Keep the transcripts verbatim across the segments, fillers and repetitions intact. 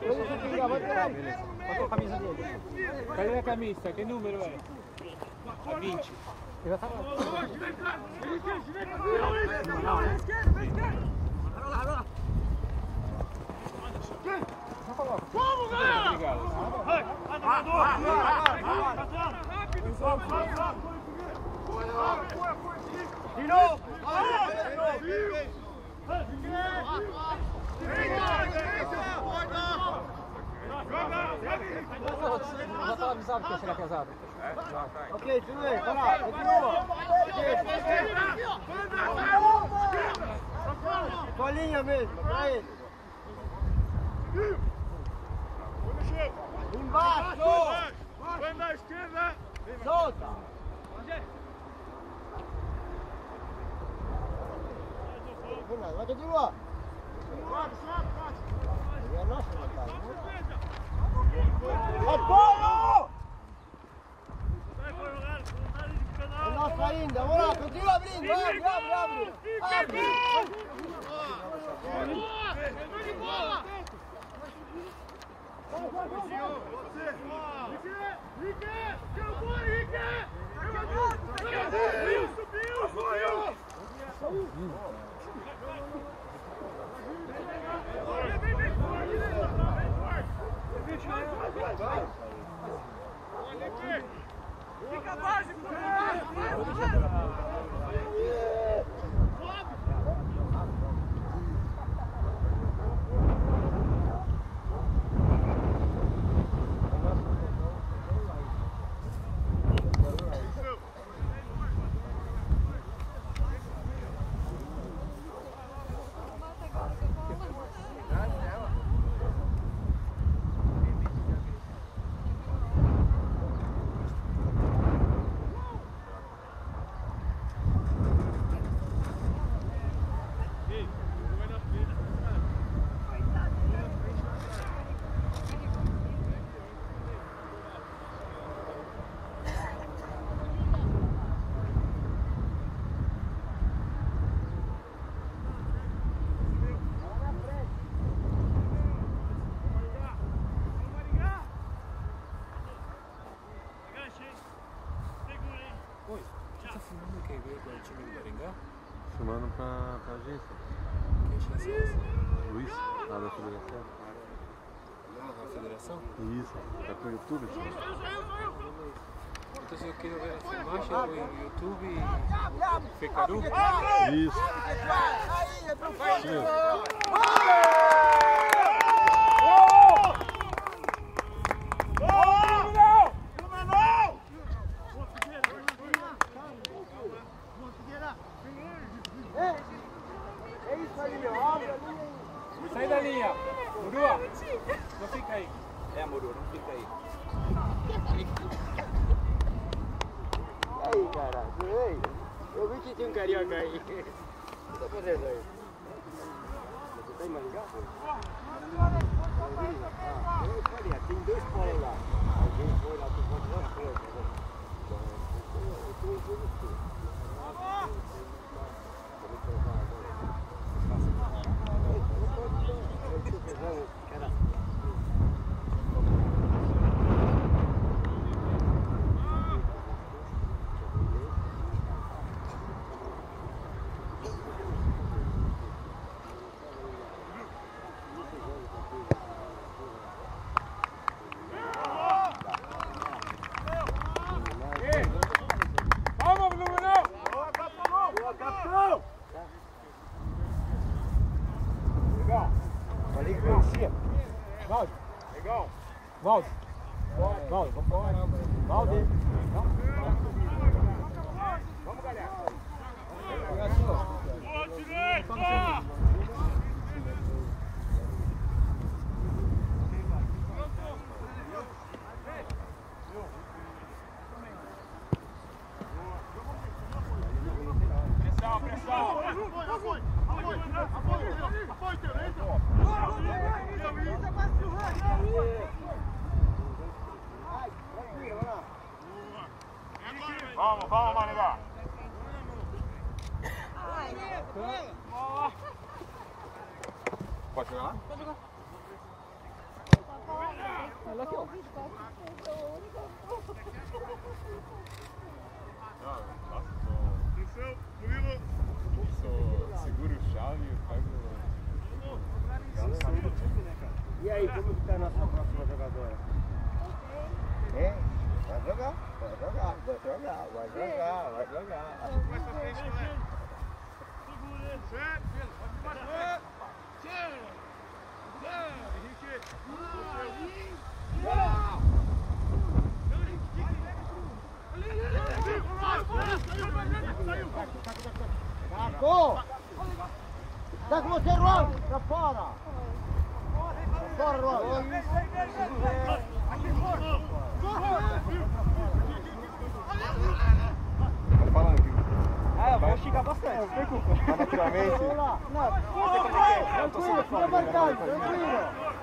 Qual a camisa dele? Cadê a camisa? Que número é? A vinte. Eu já tava lá. Vamos, galera! Obrigado. Vai, vai, vai, de novo! Já tava avisado que ia chegar pesado. Ok, tudo bem, vai lá, continua. Colinha mesmo, pra ele. Embaixo! Vai na esquerda! Solta! Vai continuar! É nossa vantagem. Apoio! É nossa ainda, vamos lá, continua abrindo, abre, abre, abre! Abre! Fica a base, Filmando pra, pra agência. Que agência é essa? Luiz, lá da federação. Da federação? Isso, tá pro YouTube, tio. Então eu quero ver a filmagem no YouTube Fecaru? Isso. É isso aí, meu. Abre a linha aí. Sai da linha. Murua. Não fica aí. É, Murua, não fica aí. E aí, cara? Ei, eu vi que tinha um carioca aí. O que tá fazendo aí? Você tá em Maringá? Ah, tem dois polos lá. Alguém foi lá, tu pode dar frente. Eu tô em tudo. Valde. Legal. Valde. Valde, vamos embora. Valde. Vamos, galera. Boa, direita! Pressão, pressão. Apoio, apoio, apoio, apoio, vamos, vamos, Maringá. Pode jogar lá? Pode jogar. Olha aqui, ó. Atenção, Murilo. Segura o chave e faz o... E aí, como que tá a nossa próxima jogadora? É? Vai jogar, vai jogar, vai jogar, vai jogar, vai jogar. Mais pra frente, galera. Segura. Certo. Pode mais. Tchau. Tchau. Henrique. Marcou! Tá com você, Ron! Pra fora! Pra fora, Ron! Tá falando aqui. Ah, eu vou esticar bastante. Tá naturalmente. Vamos lá. Não, tranquilo, fica à vontade, tranquilo.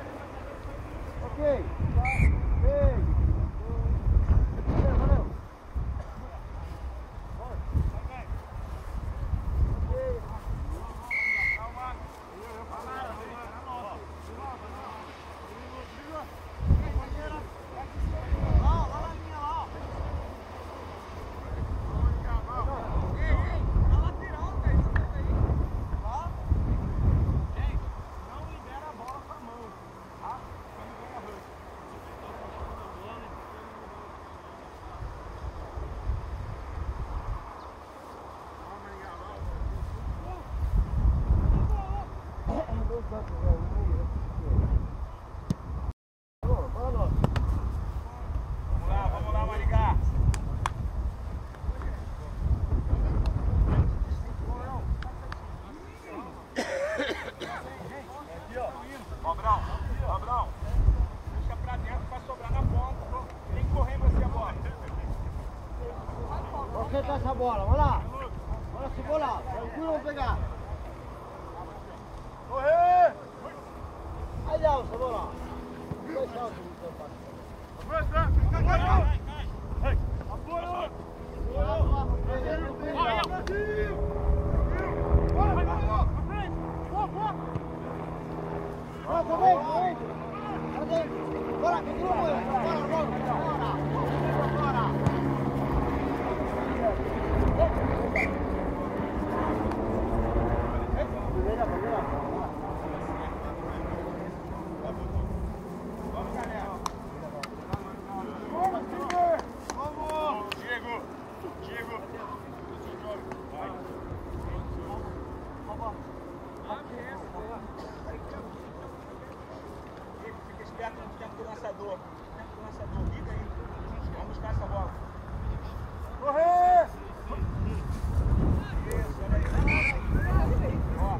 Ok. Ei. Valeu, valeu. Acertar essa bola, vamos lá. Bora se bolar, tranquilo, vamos pegar. Correr! Aí, Nelson, vamos lá. Dois saltos no seu passo. Bora, tá bem, tá bem. Bora, continua, bora, bora, bora. Bora. Diego! Diego! Fica esperto no tempo do lançador. No tempo do lançador, liga aí. Vamos buscar essa bola. Correr! Isso, olha aí. Ó.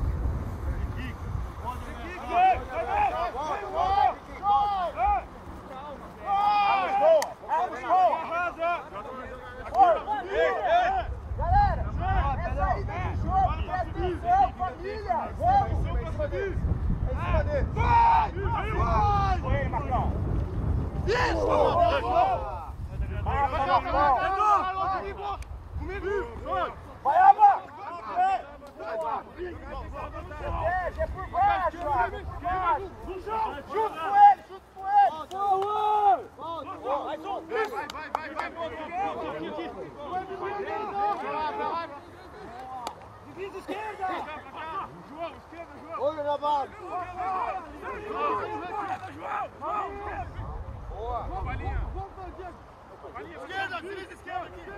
Galera, essa aí do jogo, presta atenção, família, vamos! Foi ele, Marcão. Isso! Vai, Marcão. Vai, Aba! É, é por baixo, Junto com ele, junto com ele! Forward! Mais um! Vai, vai, vai, vai, vai! Divisa esquerda! João, esquerda, João! Olho na base! Boa! Balinha! Balinha, esquerda, divisa esquerda aqui!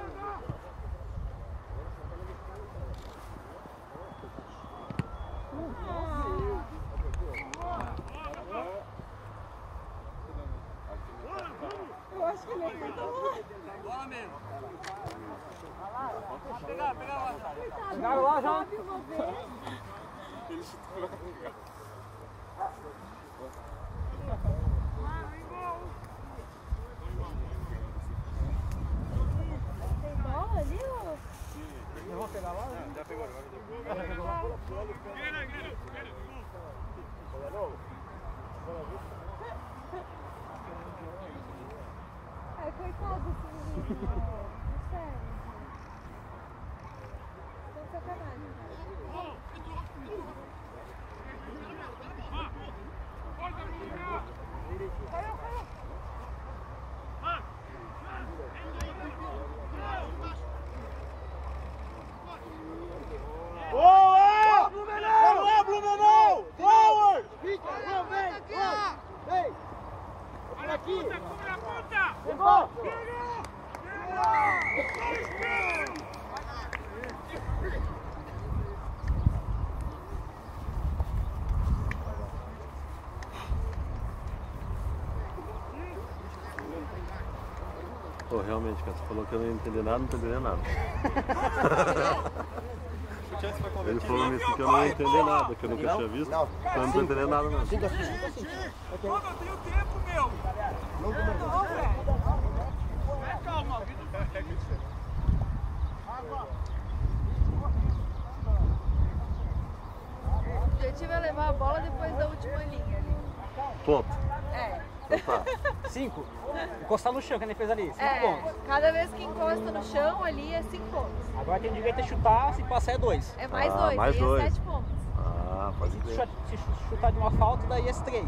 Eu acho que ele é muito bom. Bola mesmo. Pegar, pegar lá. Pegaram lá já? Tem bola ali, ó? Não vou pegar lá? Já pegou, já pegou. Guerreiro, guerreiro, guerreiro! Ai, coitado desse menino. Sério. Tô sacanagem, cara. Pô, realmente, cara, você falou que eu não ia entender nada, não entenderia nada. Ele falou nisso que eu não ia entender nada, que eu nunca tinha visto. Não. Então eu não tô entendendo nada não. Cinco, cinco, cinco. Pô, eu tenho tempo, meu. Não, não, velho. Calma, vida. Água. O objetivo é levar a bola depois da última linha ali. Ponto. É. Então tá. Cinco. Encostar no chão, que a gente fez ali. Cinco É, pontos. cada vez que encosta no chão ali é cinco pontos. Agora tem direito a chutar, se passar é dois. É mais Ah, dois, mais aí dois. é sete pontos. Ah, pode Se ser. chu- se chu- chutar de uma falta, daí é três.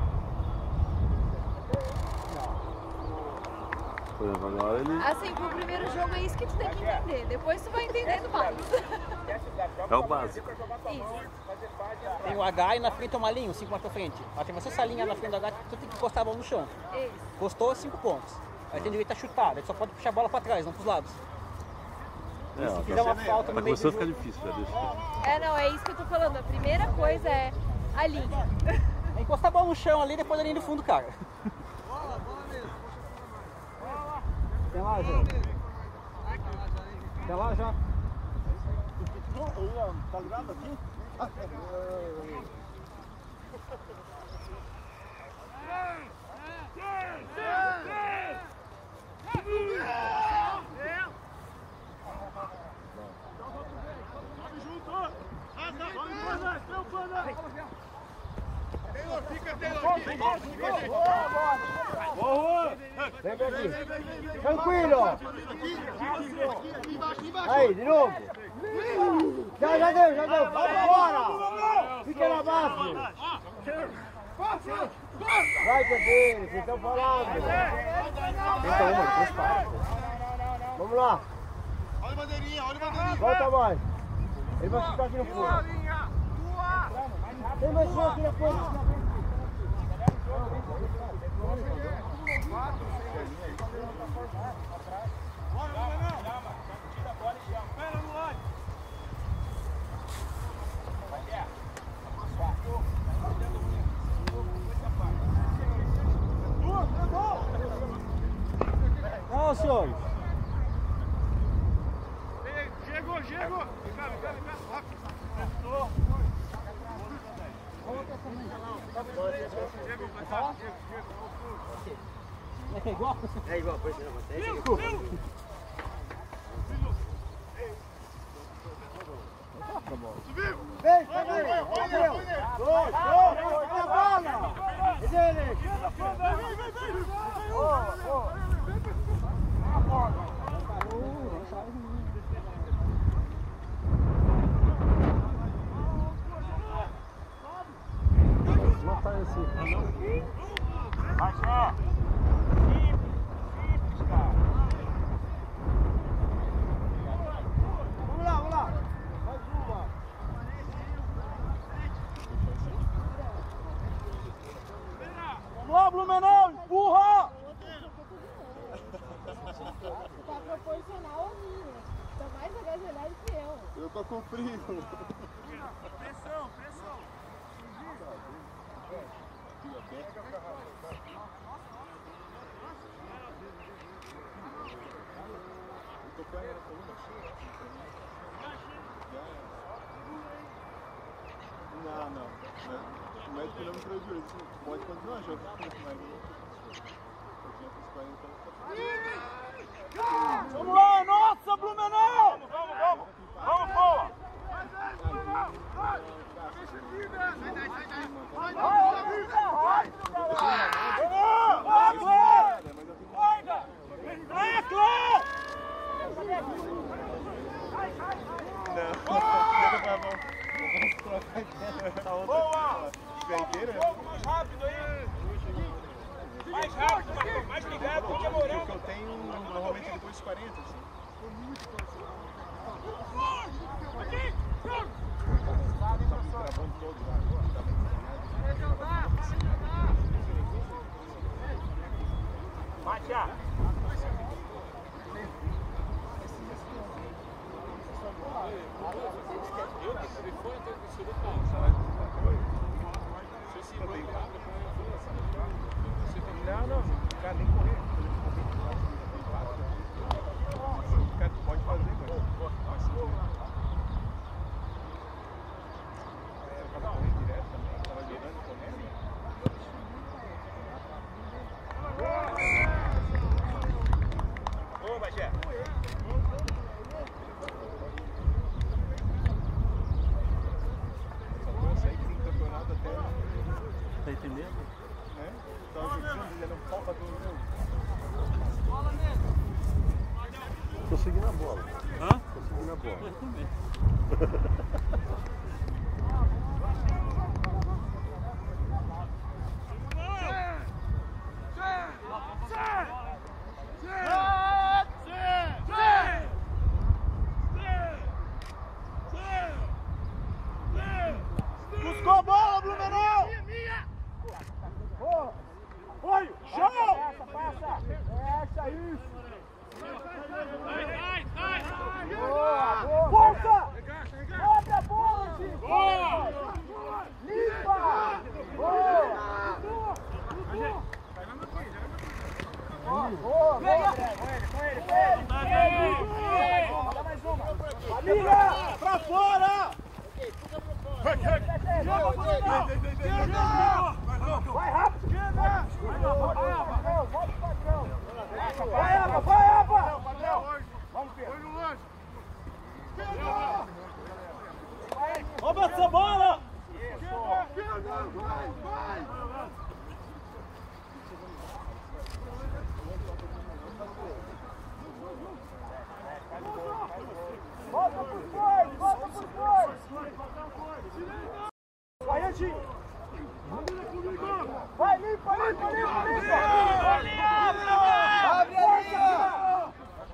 Por exemplo, agora ele Assim, pro primeiro jogo é isso que tu tem que entender. Depois tu vai entendendo mais. é o básico. Isso. Tem o H e na frente é uma linha, cinco mais pra frente. Mas tem essa linha na frente do H, tu tem que encostar a bola no chão. Isso. Encostou, cinco pontos. Aí tem direito a chutar, daí tu só pode puxar a bola pra trás, não pros lados. É, ó, Se fizer uma falta tá no meio do começando a ficar jogo, difícil, já deixa. É, não, é isso que eu tô falando. A primeira coisa é a linha. é encostar a bola no chão ali, depois da linha do fundo, cara. Até lá, já. Até lá, já. Tá ligado aqui? Tranquilo! Aí, de novo! Já, já deu, já deu! Vai fora! Fica na base! Vai, Pedro, vocês estão falando! Tenta uma, depois para. Vamos lá! Olha a bandeirinha, olha a bandeirinha. Volta mais! Ele vai ficar aqui no fundo! Tem mais um aqui na frente! Não, senhores. Chegou, chegou. Vem cá, vem cá, vem cá. Rápido. Chegou, vai falar? É igual? É igual, pois não, você é Viu? Subiu! Vem, vai, vai, vai, vai, Gol, gol, gol, a bola! É dele! Matar esse. Vai, só! Simples, cara. Vamos lá, vamos lá! Mais uma! Vamos lá, Blumenau, empurra! Tá proporcional ao mim. Tá mais agasalhado que eu. Eu tô com frio. Pressão, pressão. Não, não. O médico não me prejuízo. Pode continuar jogando, mas eu não tinha Vamos lá, nossa, Blumenau! Vamos, vamos, vamos! Vamos, boa! Boa! Mais rápido aí! Mais rápido, Marcão, mais ligado, tô demorando. O que eu tenho normalmente depois dos quarenta, assim. Aqui! Travando todo lá. Vai, Thiago! Não, não, não. Cara, nem correr. defendendo. Né? Tava jogando, ele era um pau pra todo mundo. Tô seguindo a bola. Hã? Tô seguindo a bola. Eu também. Buscou a bola, Blumenau! Oi, show! Passa, passa! Essa, isso! Vai, vai, vai! Boa, boa! Força! Sobe a bola, Chico! Boa! Limpa! Boa! Boa, boa! Com ele, com ele! Dá mais uma! Família! Pra fora! Vai rápido! Vai, Aba! Vai, Aba! Vamos, Pedro! Rouba essa bola! Vai, vai! Volta por dois! Volta por dois! Vai, Anjinho! Vai, limpa, limpa, limpa, limpa! Abre a linha!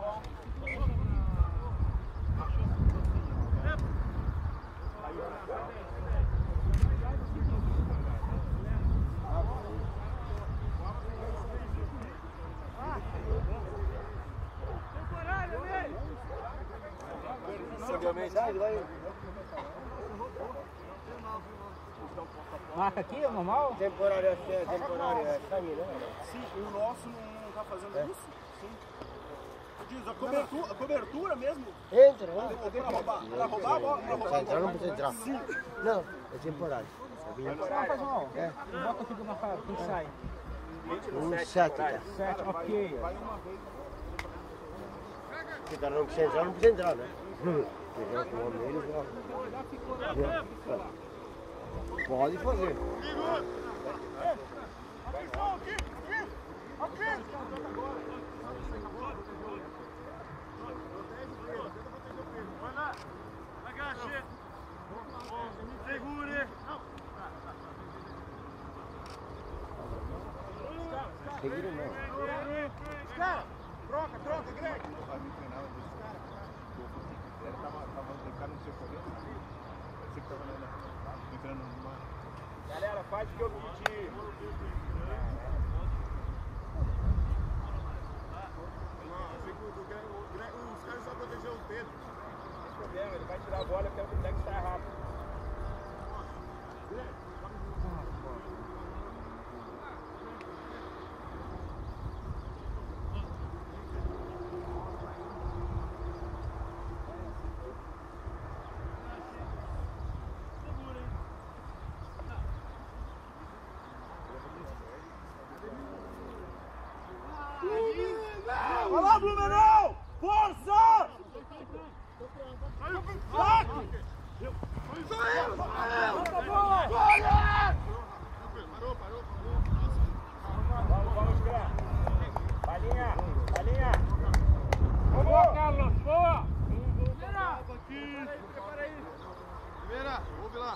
Marca aqui, é normal? Temporário é temporário é sangue, né? Sim, o nosso não tá fazendo isso? Sim. Diz, a cobertura, a cobertura mesmo? Entra, Pra entra. roubar, pra roubar a bola, pra roubar Pra a entrar não bola. precisa entrar. Sim. Não, é temporário. Sabia? Não, faz mal. É. Bota aqui do marcado, quem sai? Um sete, tá? Sete, ok. Se o cara não precisa entrar, não precisa entrar, né? Porque já com o homem ele já... Pode fazer. Atenção, aqui, aqui, aqui! Vai lá, agache, segure. Segura não. Cara, troca, troca, Greg. A gente treinava desses caras. Ele tava, tava, o cara não sei correr. Parecia que tava na, entrando numa... Galera, faz o que eu pedi. Os caras só protegeram o dedo. Não tem problema, ele vai tirar a bola, eu quero que o Dex saia rápido. Vai lá, Blumenau! Força! Toque! Saiu! Olha! Parou, parou, Vamos, vamos, Greg. Balinha, balinha. Boa, Carlos, boa! Prepara aí. Primeira, ouve lá.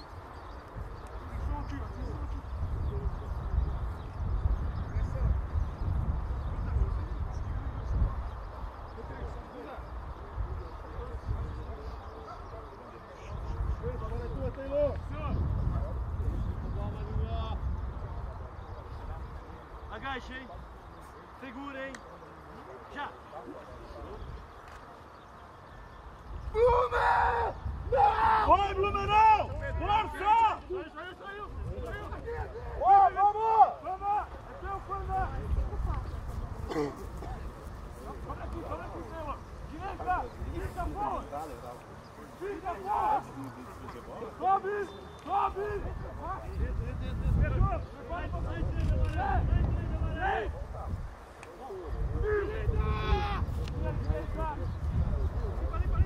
Agachem, segurem, já! Blumenau! Vai, Blumenau! Força! Saiu, saiu, saiu! Ó, vamos! Vamos! Aqui é o Fernando! Sobe aqui, sobe aqui, Senhor! Direita! Direita, boa! Direita, boa! Sobe! Sobe! Fechou! Vai pra frente, vai!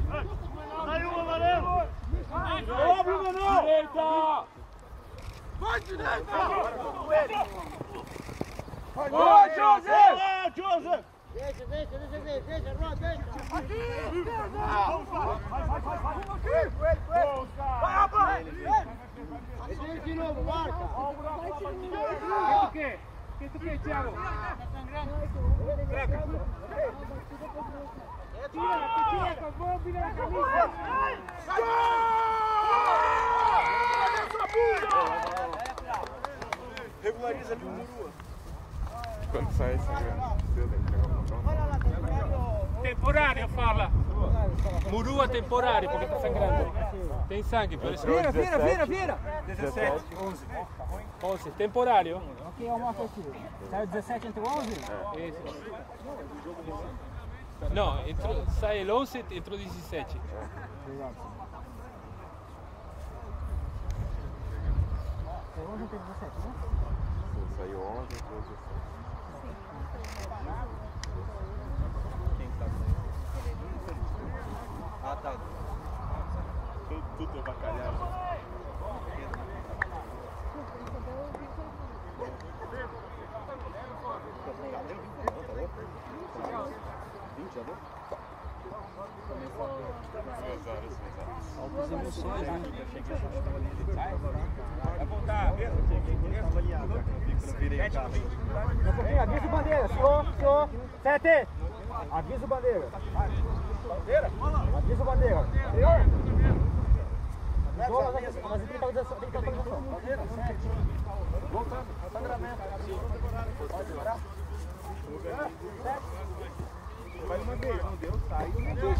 Saiu o amarelo! Boa, Blumenau! Direita! Vai, Boa, Joseph! Boa, Joseph! Deixa, deixa, deixa, deixa, deixa, Ron, deixa! Aqui! Vai, vai, vai, vai! Coelho, coelho, coelho! Vai, rapaz! Deixa de novo, marca! O que? O que tu quer, Thiago? Tira, tira, com a mão, vira na camisa! Regulariza ali o Murua. Quando sai esse seu, tem que pegar o botão. Temporário, fala. Murua temporário, porque tá sangrando. Tem sangue, por isso. Vira, vira, vira, vira! dezessete, onze. onze, temporário. Ok, é uma coisa. Saiu dezessete entre onze? Isso. Não, entrou, sai o onze e entrou dezessete. Saiu onze entre dezessete, né? Sim, saiu onze, entrou dezessete. Ah, tá. Tudo, tudo bacalhau. vinte, já deu? Duas horas, duas horas. Emoções, né? Vai voltar, mesmo? Estava ali, eu virei o carro. Um pouquinho, avisa o bandeira, senhor, senhor. Sete! Avisa o bandeira. Bandeira? Avisa o bandeira. Senhor! Avisou, mas tem que estar atualização. Tem que estar atualização. Bandeira, sete. Voltando, sangramento. Pode parar? Vai uma vez, não deu, sai.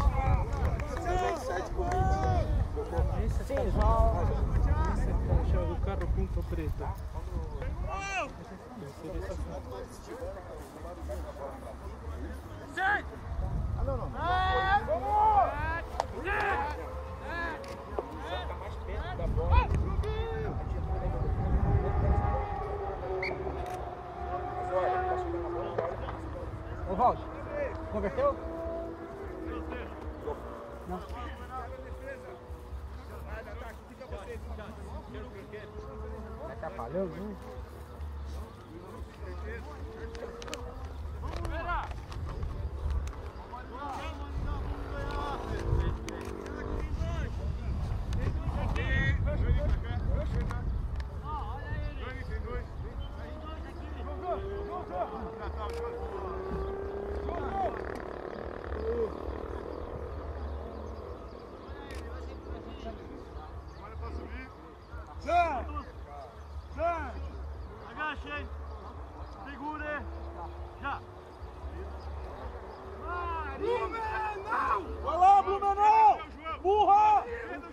sete por vinte. Sim, já. Esse é a chave do carro ponto preto. Ah, não, não. Ô, Valde, converteu? Não. Vai atrapalhando, viu? Zé! Zé! Agache! Segure! Já! Blumenau! Vai lá, Blumenau! Burra!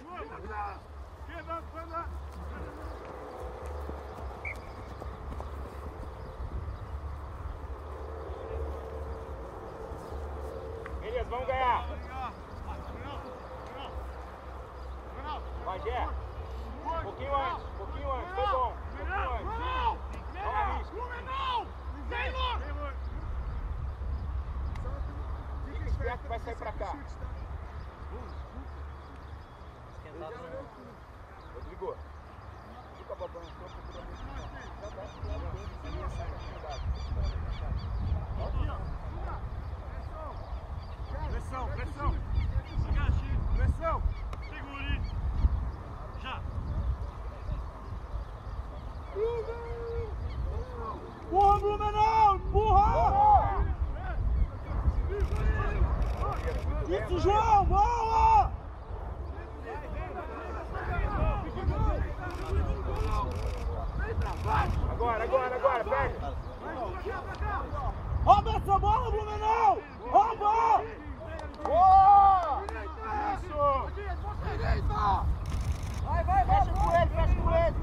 Beleza, vamos ganhar. Vai, Gé. Um pouquinho antes, um pouquinho antes, foi bom. Um pouquinho antes. Não arrisca. Fica esperto que vai sair pra cá. Rodrigo, fica babando o corpo. Pressão, pressão! Agache! Pressão! Segure! Já! Porra, Blumenau! Empurra! Isso, João! Boa! Agora, agora, agora, pega! Rouba essa bola, Blumenau! Rouba! Boa! Isso! Vai, vai, vai! Fecha com ele, fecha com ele!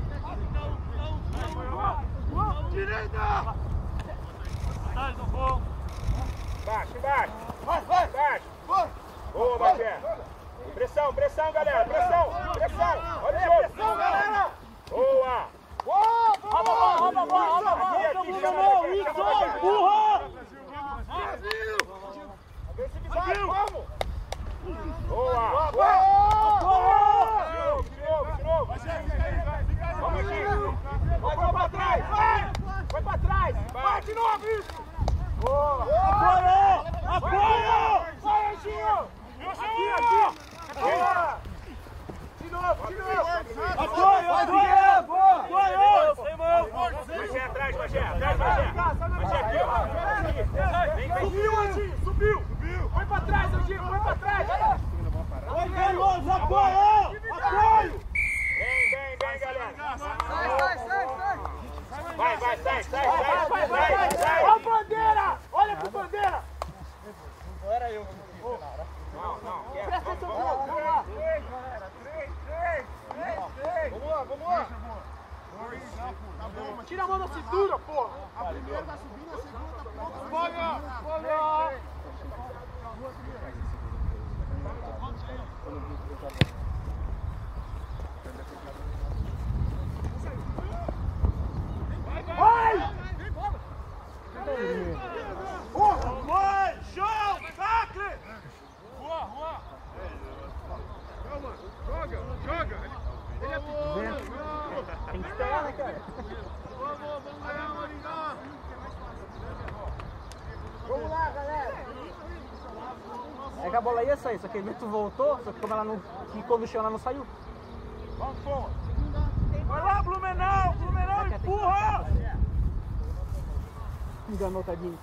Direita! Sai do fogo! Baixa, baixa! Vai, vai! Baixa! Vai! Boa, Bagé! Pressão, pressão, galera! Pressão! Pressão! Olha o jogo! Pressão, galera! Boa! Boa! Rouba a bola, rouba a bola, rouba a bola! Aqui, aqui, chama Blumenau, Bagé, isso! chama Bagé. Empurra! Agressividade, vamos! Boa! Boa! De novo, de novo, de novo! Vamos aqui! Apoio, apoio! Apoio! Vai ser atrás, vai ser atrás, vai ser. Vai ser aqui, ó. Vem, vem. Subiu, Anjinho, subiu! Subiu! Foi pra trás, Anjinho, foi pra trás! Vai, Veloso, apoio! Apoio! Vem, vem, vem, galera. Sai, sai, sai, sai! Vai, vai, sai, sai, sai, Vai, vai, vai! sai. Ó, Bandeira! Olha pro Bandeira! Não era eu que fiz na hora. Não, não. Presta atenção, vamos lá! Três, galera! Três, três! Três, três! Vamos lá, vamos lá! Tá bom, mas tira a mão da cintura, porra! A primeira tá subindo, a segunda tá pronta. Folga! Folga! Vai! Porra! Vai! Chão! Sacre! Rua, rua! Calma! Joga! Joga! Ele é pequeno! Tem que esperar, né, cara? Vamos lá, galera! É que a bola ia sair, só que o vento voltou, só que como ela não ficou no chão, ela não saiu. Vamos, pô! Vai lá, Blumenau! Blumenau, empurra! Enganou, tadinho.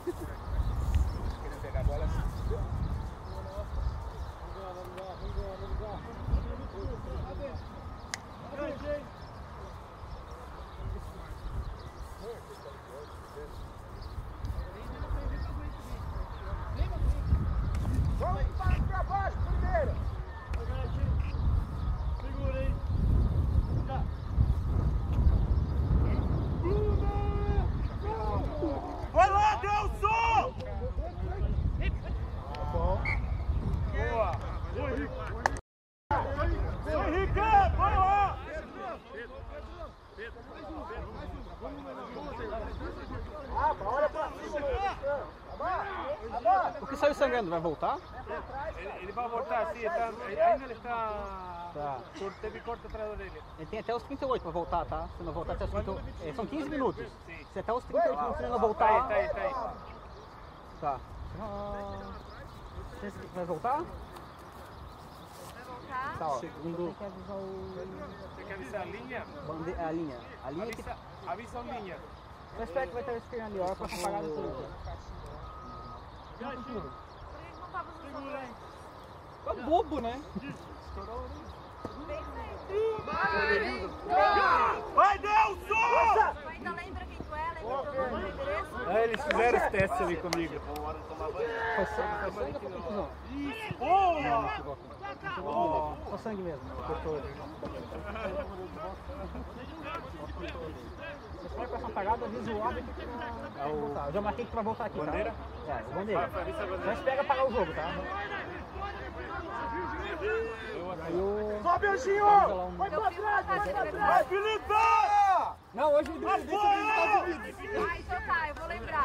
Vamos para baixo primeiro! Segura aí! Vai lá, Delson! Boa! Boa, Henrique! Boa, Henrique! Vai lá! Ah, olha pra cima! O que saiu sangrando vai voltar? Ele, ele vai voltar assim, tá, ainda ele está. Tá. Teve corte atrás da orelha. Ele tem até os trinta e oito pra voltar, tá? Se não voltar até os trinta e oito. É, são quinze minutos. Se até os trinta e oito minutos ele não voltar. Tá aí, tá aí, tá aí. Tá. Ah, você vai voltar? Vai voltar? Tá, ó. Segundo- Você quer avisar o. Você quer avisar a linha? Bande... A linha. A linha que. Avisa, avisa a linha. Eu espero que vai estar escrevendo ali, a hora que vai apagada tudo. Não, continua. Por que não tava usando antes? Tá bobo, né? Vai, Delson! Ainda lembra quem tu é? Lembra teu nome, endereço? Ah, eles fizeram os testes ali comigo. Foi sangue, foi sangue ou foi confusão? Boa! Foi sangue mesmo. Cortou ele. Eu espero que essa apagada avisa o árbitro que vai voltar. Eu já marquei que vai voltar aqui, tá? Bandeira? É, o bandeira. Vai, avisa a bandeira. Já espera apagar o jogo, tá? Aí o... Sobe, Anjinho! Vai pra trás, vai pra trás! Vai, Felipe! Não, hoje ele Apoio! Ah, então tá, eu vou lembrar.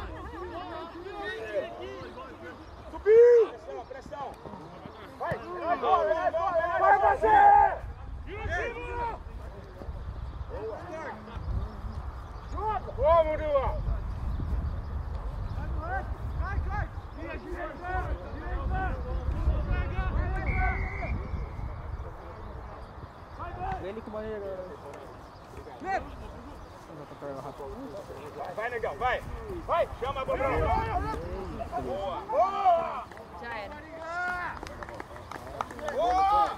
Subiu! Pressão, pressão! Vai, vai, vai, vai, vai você! Joga! Boa, Murilo! Cai, cai! Direita! Ele com o banheiro. Vai, negão, vai. Vai, chama a bola. Boa. Boa! Já era. Boa!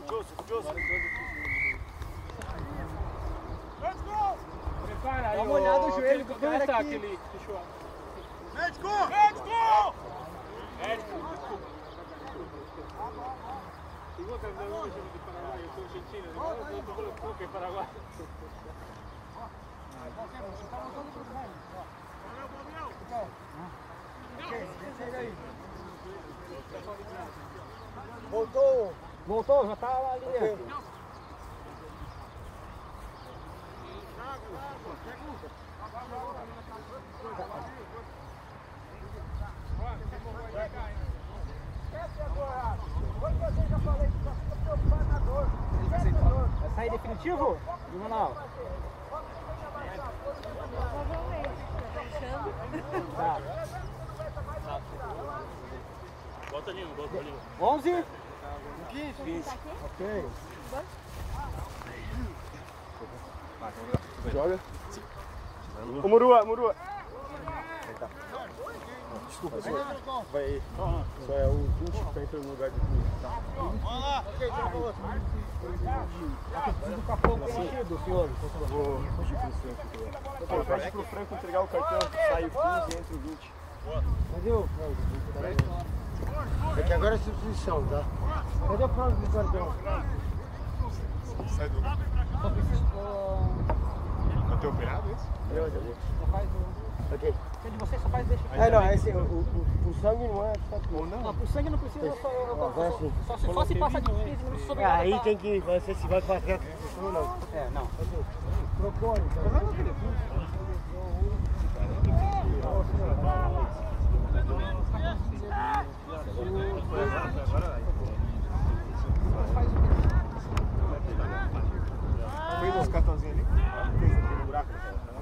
Let's go! Prepara aí. Dá uma olhada no o- joelho aquele- do cara como tá aqui. aquele fechou? Let's go! Let's go! Igual que andamos hoje de Paraguai, eu sou argentino, eu tô falando pouco em Paraguai. Voltou! Voltou, já tá ali dentro. Esquece agora! Quando você já falei que você fica preocupado na dor, esquece a dor! Vai sair definitivo? E Manaus? Provavelmente. Tô achando. Tá. Bota nenhum, bota nenhum. onze? quinze. Ok. Joga. Ô, Murua, Murua. Desculpa, senhor. Vai. Só é o vinte que tá entrando no lugar de tudo. Vamos lá. Do senhor. Vou fugir pro Franco. Pede pro Franco entregar o cartão. Sai o quinze e entra o vinte. Cadê o Franco? É que agora é substituição, tá? Cadê o Franco do cartão? Sai do. Vai ter operado isso? Só faz o... Ok. Quem de vocês só faz deixa. É, não, esse, o, o, o sangue não é só Ou não? Não, pro sangue não precisa, eu só, eu, eu, Agora só, sim. só, se, só se passa de quinze minutos sobre a Aí tem que você se vai fazer a ou não. É, não. Procure, então. Fez uns cartãozinhos ali? Fez aqui no buraco.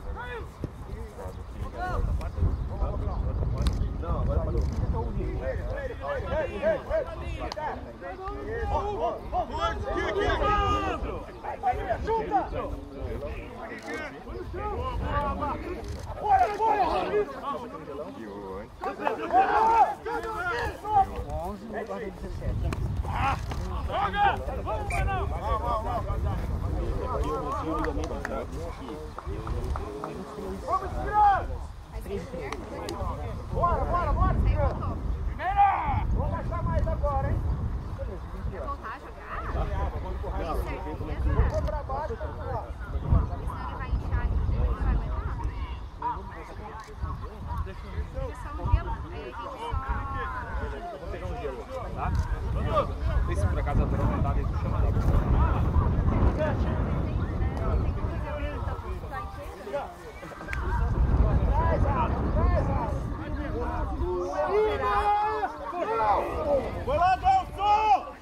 Não, agora parou. onze e guarda dezessete. Vamos, segurar! Bora, bora, bora, primeira! Vamos baixar mais agora, hein? Vai voltar a jogar? Não, vou pra baixo, pra lá. Senão ele vai inchar ali, ele não vai aguentar. Deixa só um gelo, aí a gente só... Tá? Vê se por acaso a dor não tá dentro do chão. Tem que fazer o gelo, então, tá inteiro. Vai lá, Delson!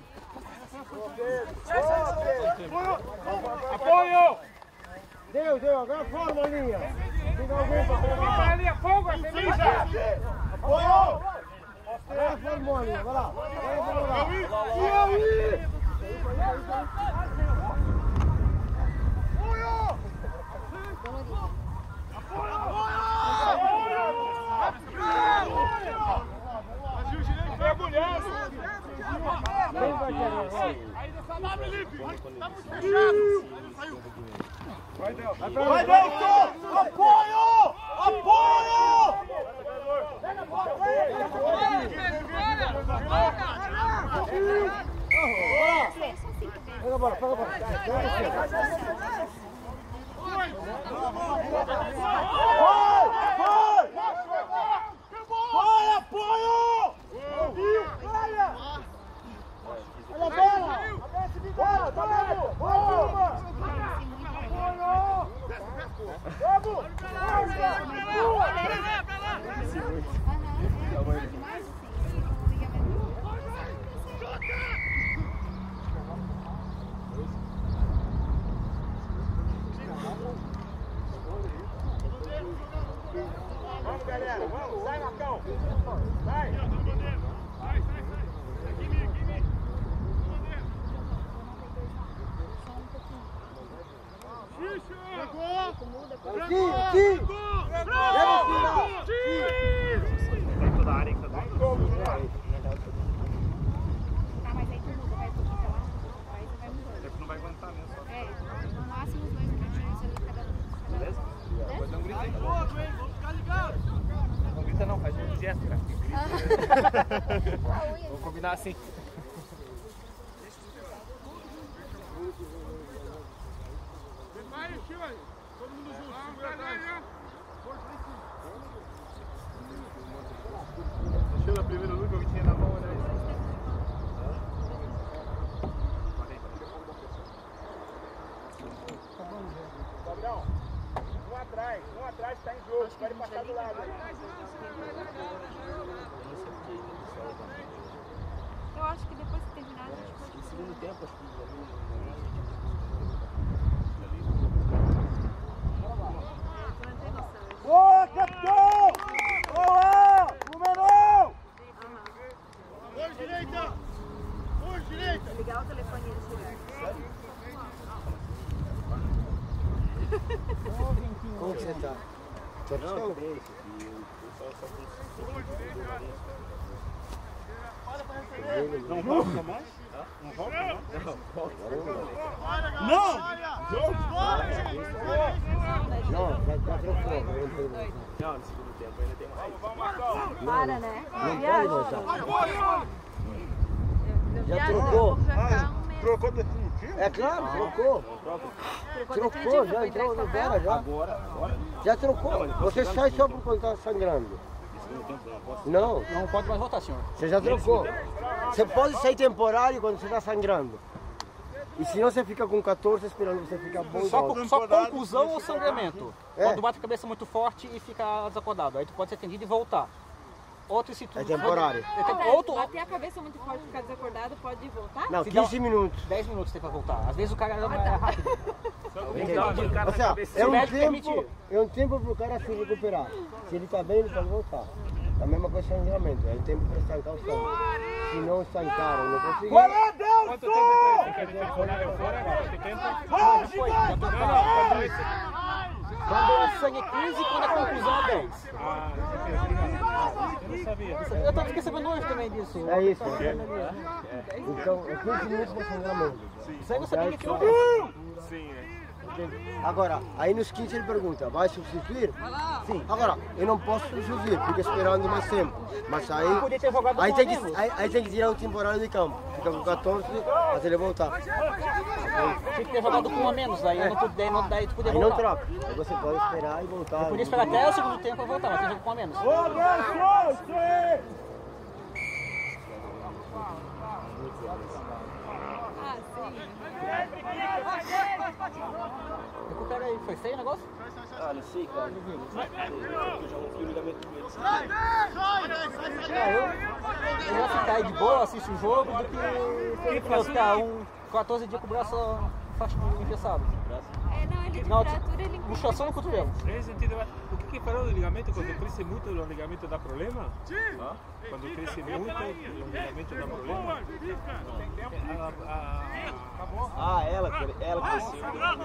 Apoio! Deu, deu, agora forma a linha. Tem alguém pra formar. A linha, fogo, é feliz! Apoio! Agora formou a linha, vai lá. Agora vai lá. E aí? Vai, Delson! Apoio! Apoio! Pega a bola, pega a bola. Vai! Vai! Vai, apoio! Olha! Olha a bola! Bola, tá vendo? Vamos! Apoio! Vamos! Vamos, galera, vamos, sai, Marcão! Sai! Sai, sai, sai! Aqui em mim, aqui em mim! Aqui, aqui! Tem toda a área que tá dentro. Tá, mas aí tu muda, vai pro que lá, aí você vai mudando. Não vai aguentar mesmo. Só. É, no máximo os dois minutinhos ali, cada um. Beleza? Depois dá um grito aí. Vamos ficar ligados. Não grita não, faz um gesto, cara. Vamos combinar assim. Vai, Chiva! Todo mundo junto! Vai, vai, vai! Deixou na primeira luta que eu tinha na mão, né? Gabriel, um atrás, um atrás tá em jogo, pode passar do lado aí. Eu acho que depois que terminar, a gente pode... No segundo tempo, acho que Boa, capitão! Boa! Número! Dois direita! Dois direita! Ligar o telefone e eles ligarem. que você tá? Não, três. Não volta mais? Não volta mais? Não! Não, já, já trocou. Não, no segundo tempo ainda tem mais. Para, né? Não Viagem. pode voltar. Eu Já viajo, trocou? vou ficar um mês. Trocou definitivo? É claro, trocou. Trocou Trocou, definitivo, já foi entrou entregue no papel? cara, já. Agora, agora. Já trocou. Você sai só por conta sangrando. No segundo tempo não posso. Não, Não pode mais voltar, senhor. você já trocou. Você pode sair temporário quando você está sangrando. E se não, você fica com quatorze esperando você ficar bom e Só, volta. por- só conclusão ou sangramento. É. Quando bate a cabeça muito forte e fica desacordado. Aí tu pode ser atendido e voltar. Outro se tu... É temporário. É tem- Tá, Outro, bater a cabeça muito forte e ficar desacordado, pode voltar? Não, Se dá- quinze minutos. dez minutos tem pra voltar. Às vezes o cara não é rápido. Ou seja, é o um médico tempo, permitir. é um tempo para o cara se recuperar. Se ele está bem, ele pode voltar. A mesma coisa com sangramento, é um tempo para estancar o sangue. Se não estancar ou não conseguir... Quanto tempo foi? Fica de temporário fora? Quanto tempo? Já foi, já tô falando. Quando é sangue é quinze e quando é conclusão é dez. Ah, eu não sabia. Eu tô fiquei sabendo hoje também disso. É isso. Então, é quinze minutos para sangramento. Isso aí eu sabia que tinha. Sim, é. Agora, aí nos quinze ele pergunta, vai substituir? Sim. Agora, eu não posso substituir, fica esperando mais tempo. Mas aí, Podia ter jogado aí, com tem a que, menos. aí, aí tem que tirar o temporário de campo. Fica com quatorze até ele voltar. Tinha que ter jogado com um a menos, daí eu não pude, daí, não, daí tu podia Aí não voltar. troca. Aí você pode esperar e voltar. Podia esperar até o segundo tempo pra voltar, mas tem jogo com um a menos. Ah, sim. Recupera aí, foi feio o negócio? Ah, não sei, cara. Eu já ouvi o ligamento do joelho. É, eu, eu ia ficar aí de boa, assistir o jogo, do que eu ficar um quatorze dias com o braço faixa engessado. É, não, ele de Não, fratura, ele luxação no cotovelo. Nesse sentido, o que que falou do ligamento? Quando cresce muito, o ligamento dá problema? Ah? Quando cresce muito, o ligamento dá problema? A, a, a... Ah, ela, ela cresceu.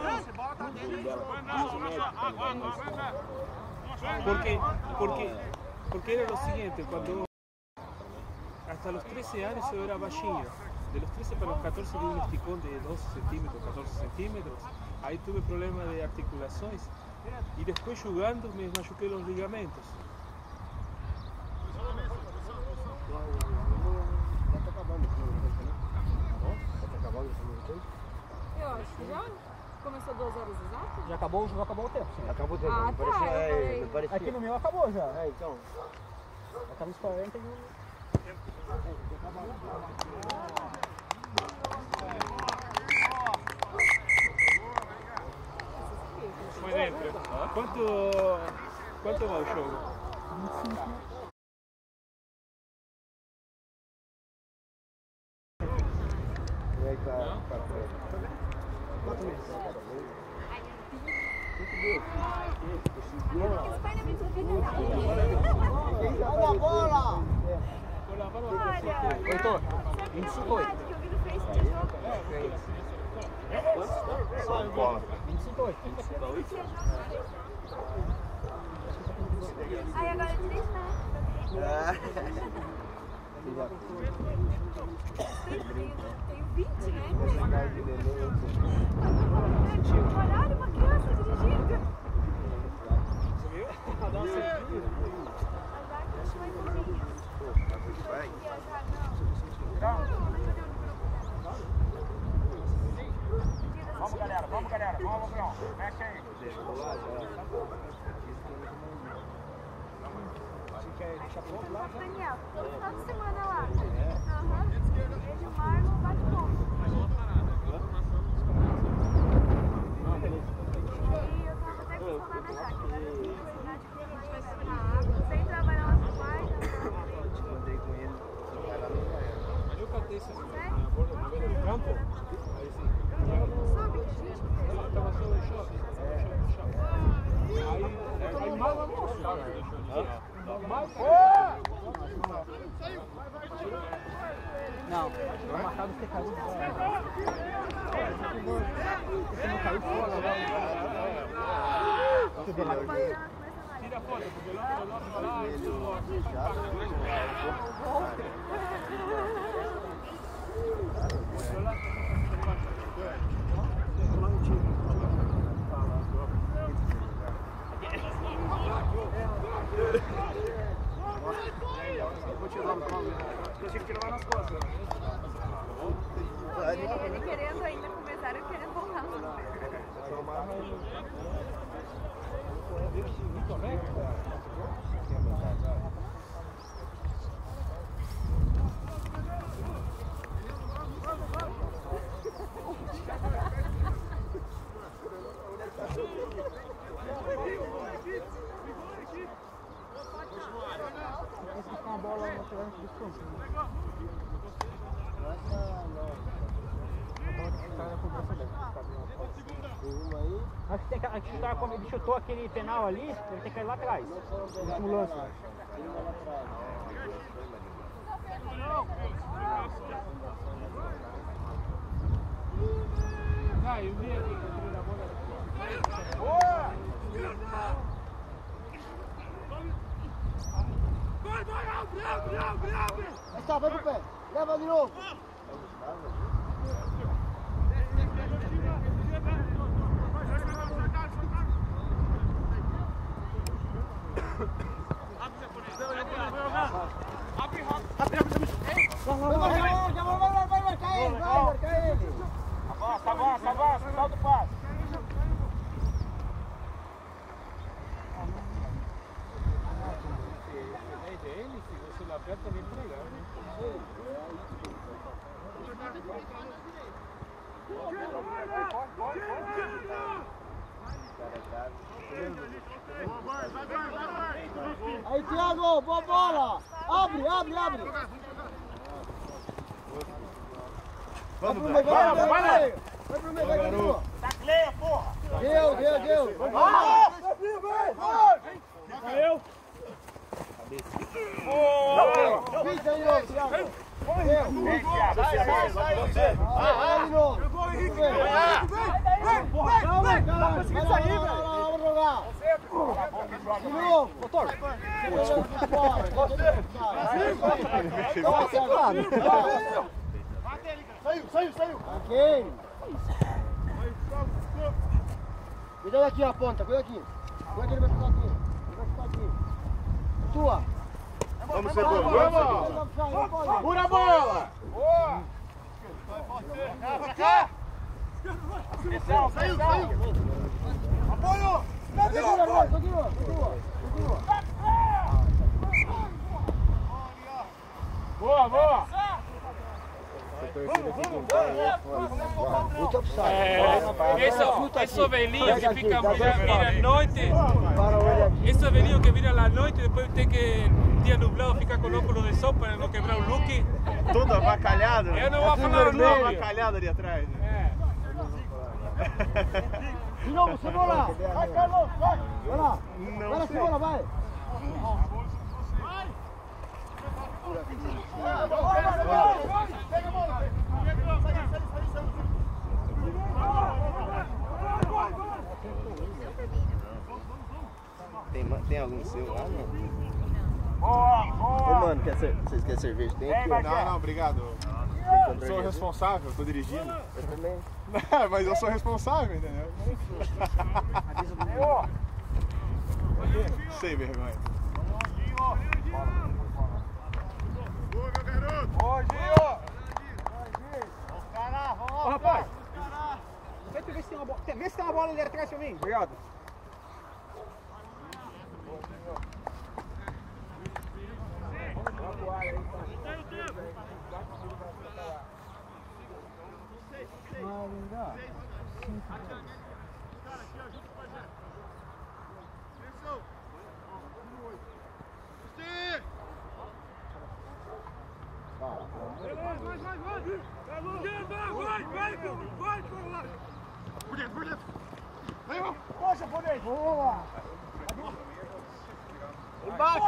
Dela. Porque, porque, porque era lo siguiente, cuando hasta los trece años yo era baixinho, de los trece para los catorce di un esticón de doce centímetros, catorce centímetros, ahí tuve problemas de articulações y después jugando me machuqué los ligamentos. Eu acho que já começou duas horas exatas? Já acabou o jogo, acabou o tempo. Sim. Acabou o tempo, Ah, não tá, parecia, eu é, falei. não parecia. Aqui no meu acabou já. É, então. Acaba os quarenta e um. Por exemplo, quanto, quanto vai o jogo? E aí, cara, cara, quanto meses? Olha a bola! Heitor, vinte e cinco oito. Que eu vi no Face de jogo. vinte e cinco oito. Aí agora é três, né? Tenho vinte, né? É tipo um horário, uma criança dirigindo. Azar que acho mais novinho. Viajar, não. Vamos, galera, vamos, galera. Vamos, Bruno. Mexe aí. Daniel, todo final de semana lá. Aham. Ele e o Marlon bate ponto. E eu tava até com saudade da chácara. Na universidade que a gente vai subir na água, sem trabalhar lá com o pai. Andei com ele. Mas eu cantei esse Sério? no campo, aí sim. Soube que a gente Estava só no shopping. Aí, aí mal almoço. Não, tá marcado que caiu. Você não caiu fora, né? Tira foto, porque el otro lo otro lado y tú Ele querendo ainda começar, eu querendo voltar no Acho que tem que, a que chutar como ele chutou aquele penal ali, ele tem que cair lá atrás. No último lance. Ah, eu vi aqui que eu tirei a bola. Vai, vai, abre, abre, abre, abre! Aí está, vai pro pé, leva de novo! Avança, avança, avança, solta o passe. A ideia dele, se você não aperta, ele entregar. Aí, Thiago, boa bola! Abre, abre, abre! Vai pro meio, vai pro meio! Vai pro meio, vai pro meio! Tá cleia, porra! Deu, deu, deu! Vai! Vai! Valeu! Boa! Vinte aí, novo, Thiago! Deu! Vem, Thiago, vai, vai, vai! Vai, de novo! Vem, vem, vem! Calma, calma! Vai lá, vamos jogar! De novo! Doutor! Saiu, saiu, saiu! Ok! Cuidado aqui a ponta, cuidado aqui! Cuidado que ele vai ficar aqui! Ele vai ficar aqui! Tua! Vamos, Cebola, vamos! Pura a bola! Boa! Pra cá! Atenção, Saiu, atenção! saiu! Apoio! Continua, continua, continua! Continua! Boa, boa! Muito offside. É, esse, esse ovelhinho que fica vira a noite, esse ovelhinho que vira a noite e depois tem que, dia nublado, ficar com óculos de sol para não quebrar o look. Tudo avacalhado. Eu não vou falar o Tudo nome. avacalhado ali atrás. É. De novo, Cebola! Vai, Carlos! Vai! Vai lá! Vai lá, Cebola, vai! Pega a bola! Tem, tem algum seu lá, não? Boa, boa! Ô, mano, quer cer vocês querem cerveja? Tem aqui, ó. Não, não, obrigado. Eu sou responsável, tô dirigindo. Eu também. Mas eu sou responsável, entendeu? Sem vergonha. Boa, meu garoto! Boa, Gil! Ô, rapaz! Tenta ver se tem uma bola. Vê se tem uma bola ali atrás pra mim. Obrigado. Poxa, por dentro! Boa! Embaixo!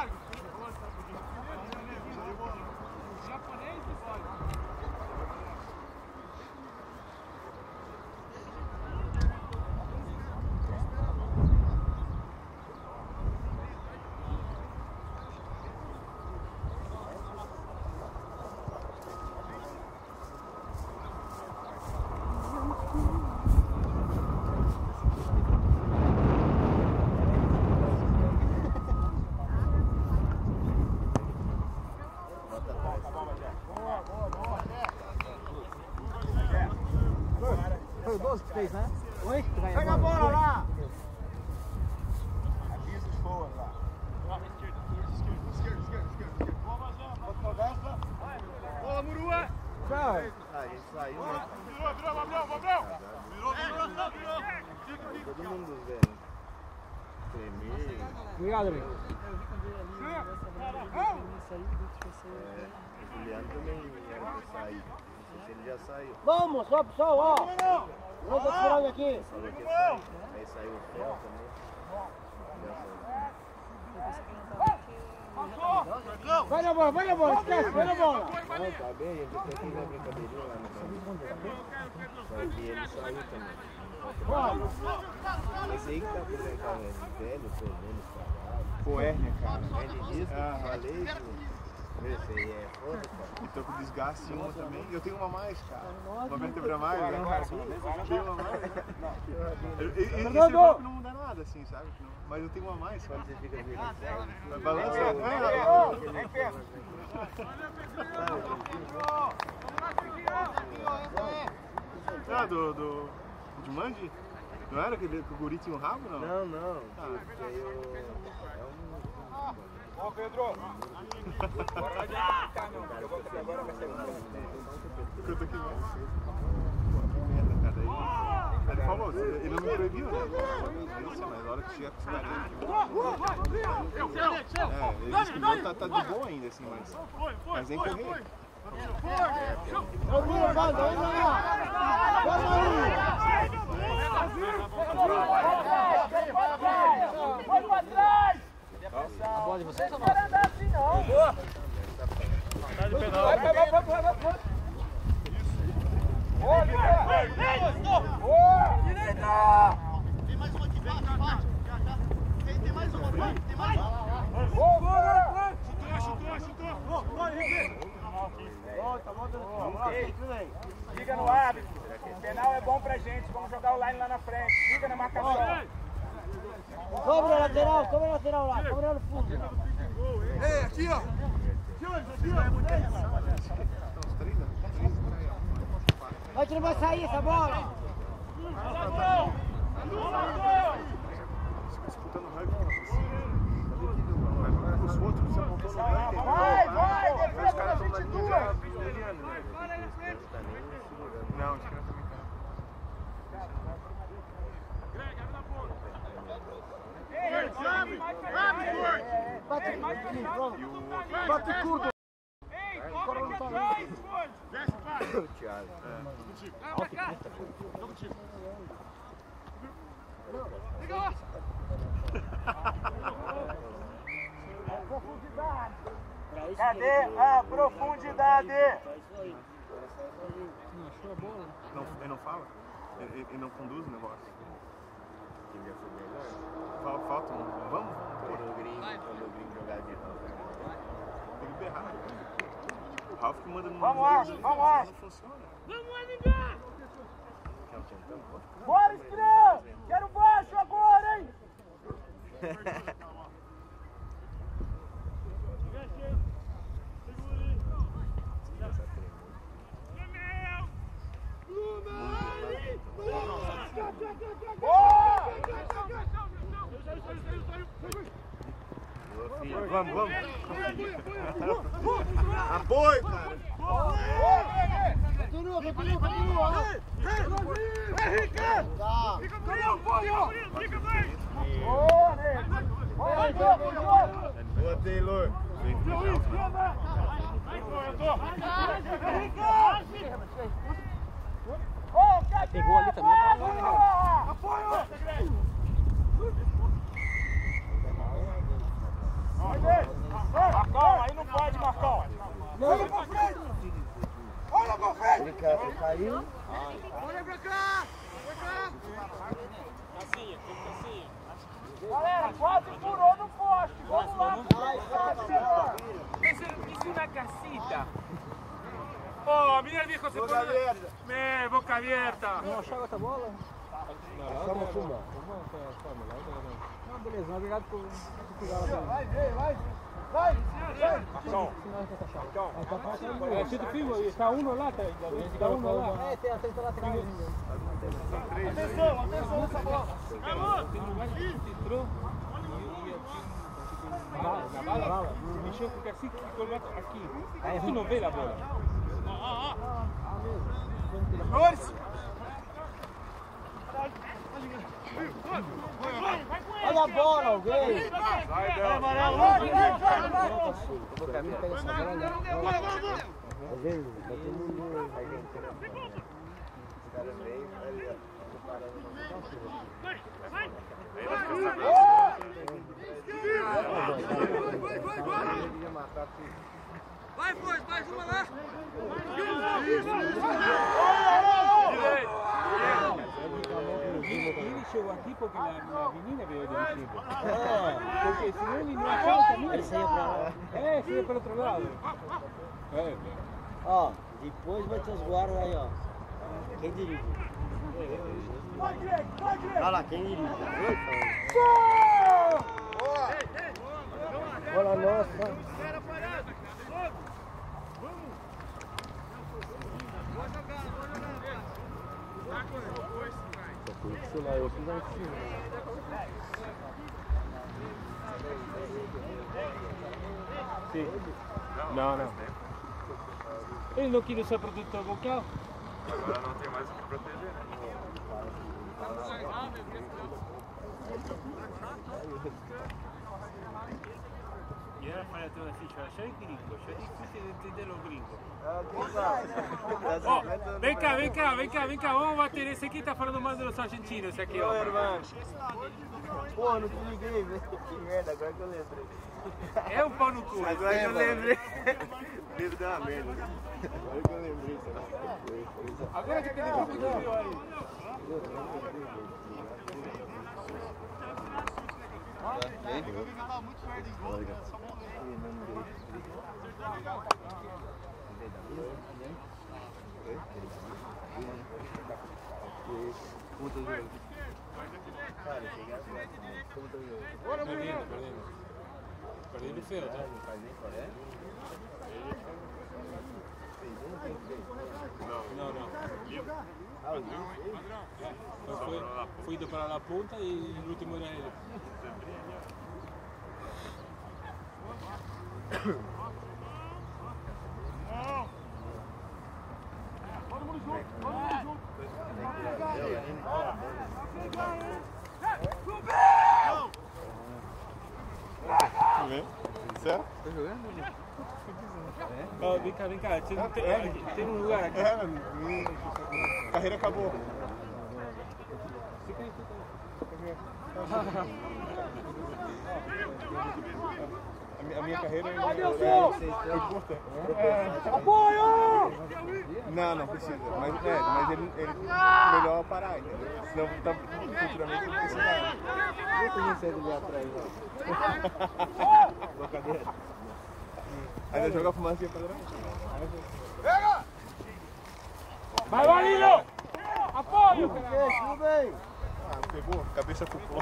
Foi o doze que fez, né? Oi? Pega a bola lá! Avisa os forros lá. Esquerda, esquerda, esquerda, esquerda. Bola, Murua! Ah, a gente saiu, né? Virou, virou, Gabriel, Gabriel! Virou, virou, virou! Todo mundo vendo. Tremer. Obrigado, amigo. É, o Juliano também era pra sair. Não sei se ele já saiu. Vamos, só pessoal, ó. Vamos dar frango aqui. Falou que ia sair. Aí saiu o Fel também. Já saiu. Vai na bola, vai na bola, esquece, vai na bola. Não, tá bem, a gente até fez uma brincadeirinha lá no campo. Só que ele saiu também. Esse aí que tá aposentado, velho, perdendo os trabalhos. Pô, hérnia, cara. Hérnia disso, Ah. falei, pô. Esse aí é foda, cara. E tô com desgaste em uma também. Eu tenho uma a mais, cara. Uma vértebra a mais, né? Tenho uma a mais. E- e- e- Esse golpe não muda nada, assim, sabe? Não- Mas eu tenho uma a mais. Quando você fica meio cego, Vai balançar. Ah, do, do... de Mandi? Não era que, que o guri tinha um rabo, não? não, não. Porque aí eu... É um... Ô, Pedro! Eu tô aqui mesmo. Pô, que merda, cara. Aí, aí ele falou, ele não me proibiu, né? Mas na hora que chegar com esse cara, é, ele disse que o meu tá, tá de boa ainda, assim, mas... Mas nem correr. Vamos, vai, vai lá. Vamos aí. Vai pra trás! A bola de vocês ou não? Não pode andar assim, não. Boa! Vai, vai, vai, vai, vai, vai, vai. Boa, Boa! Direita! Tem mais uma aqui, vai, vai. Tem, tem mais uma, vai, tem mais. Boa, boa! Chutou, chutou, chutou. Boa, Henrique. Volta, volta. Liga no árbitro. Penal é bom pra gente. Vamos jogar o line lá na frente. Liga na marcação. Cobra lateral, cobra lateral lá, cobra no fundo. Ei, aqui, ó. Aqui, ó. Vai que não vai sair essa bola. Disputando rugby, os outros se apontou no meio. Vai, vai, Os defesa caras da estão na vinte e linha duas. já viajando, né? Eles tá nem segurando. Não, os caras também estão. Bate aqui, pronto. Bate curto. O Thiago. Cadê a profundidade? Não, ele não fala? Ele, ele não conduz o negócio? Quem já foi melhor? Fala, falta um. Vamos? Quando o gringo, quando o gringo jogar de novo. Tem que berrar. O Ralf que manda no Vamos lá, ele vamos lá. não funciona. Quer um tentão? Bora, Estrela! Quero baixo agora, hein? Boa, filho. Vamos, vamos. Apoio, cara. Continua, continua, continua. Tá. Boa, nego! Boa, boa! Boa, Taylor. Vem, Pegou ali também. Apoio! Marcão, aí não pode, Marcão. Olha pra frente. Olha pra frente. Ele ca- ele caiu. Olha pra cá. Galera, quase furou no poste. Vamos lá. Hice una casita. Oh, mira el viejo se Boca pone. abierta. Me, boca abierta. Não acharam outra bola? Vamos fumar. Não, beleza, mas obrigado por por cuidar da bola. Vai, vai, vai. Vai, vai. Final que tá chato. Eh, yo te filmo y está uno lá, está uno lá. É, tem a frente lá atrás ainda. Atenção, atenção nessa bola. Tem lugar que entrou e aqui. Na bala, bala. Se mexeu porque assim ficou o gato aqui. Aí tu não vê a bola. Senhores. Olha a bola, alguém! Vai, amarelo. Vai, vai, vai, vai. O caminho pega essa bola, né? Às vezes, tá todo mundo aí dentro. Os caras veio, ali, ó. Vai, Flores, mais uma lá. Ele chegou aqui porque a menina veio de Chile. Porque senão ele não achava o caminho. Ele saía pra lá. É, saía para outro lado. É. Ó, depois vai ter os guardas aí, ó. Quem dirige? Vai, direito, vai, direito. Olha lá, quem dirige? Bola nossa. Sei lá, eu fiz assim. Sim. Não, não. Ele não queria ser protetor vocal? Agora não tem mais o que proteger, né? E ela fala toda assim, eu sou gringo, sou difícil de entender os gringos. Ó, vem cá, vem cá, vem cá, vem cá, vamos bater esse aqui, tá falando mais dos argentinos, esse aqui, ó. Pô, não te liguei, velho. Que merda, agora que eu lembrei. É um pau no cu. Agora que eu lembrei. O livro deu uma merda. Agora que eu lembrei, sei lá. Agora que tem um pouco de frio aí. Perdendo, perdendo. Perdendo feio, tá? Não, não. Então foi, foi ido para a ponta e o último era ele. Todo mundo junto, todo mundo junto. Sério? Tá jogando? Oh, vem cá, vem cá. Tem, tem, tem um lugar aqui. É, minha carreira acabou. Fica aí, fica aí. A minha, a minha carreira é, Adelson! é, é curta. Apoio! Não, não precisa. Mas, é, mas ele, ele melhor parar, entendeu? Senão tá, futuramente ele precisa. Eu conheço ele ali atrás, ó. Brincadeira. Ainda joga a fumacinha pra trás. Pega! Vai, Valino! Apoio! Tudo bem? Ah, pegou? Cabeça pro pó.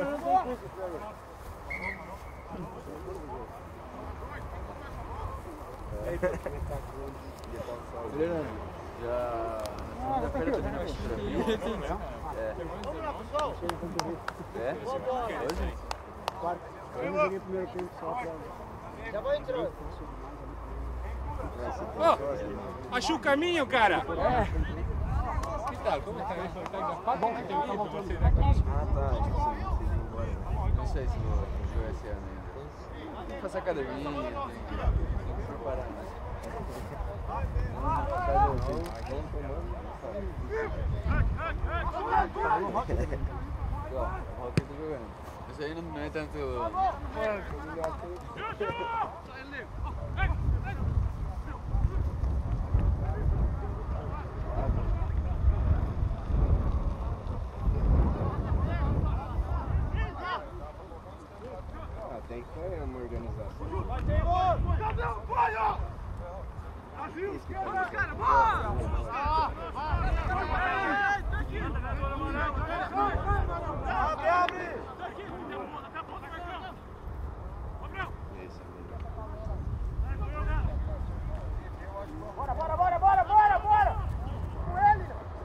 Fernando, já. Segunda-feira eu tô na estrada. É. Vamos lá, pessoal! É? Hoje? Eu não joguei primeiro tempo só pra... Já vou entrando. Oh, achou o caminho, cara? Que tal? Como está isso? Está engarrafado? Não tem visto você daqui? Ah, tá. Sim, sim, embora. Não sei se vou jogar esse ano ainda. Tem que fazer academia, tem que, tem que preparar mais. Ó, o Rock tá jogando. Eu isso aí não, não é tanto. Ah, tem que ter uma organização. Isso que tá Abre, abre! Bora, bora, bora, bora, bora, bora! Com ele!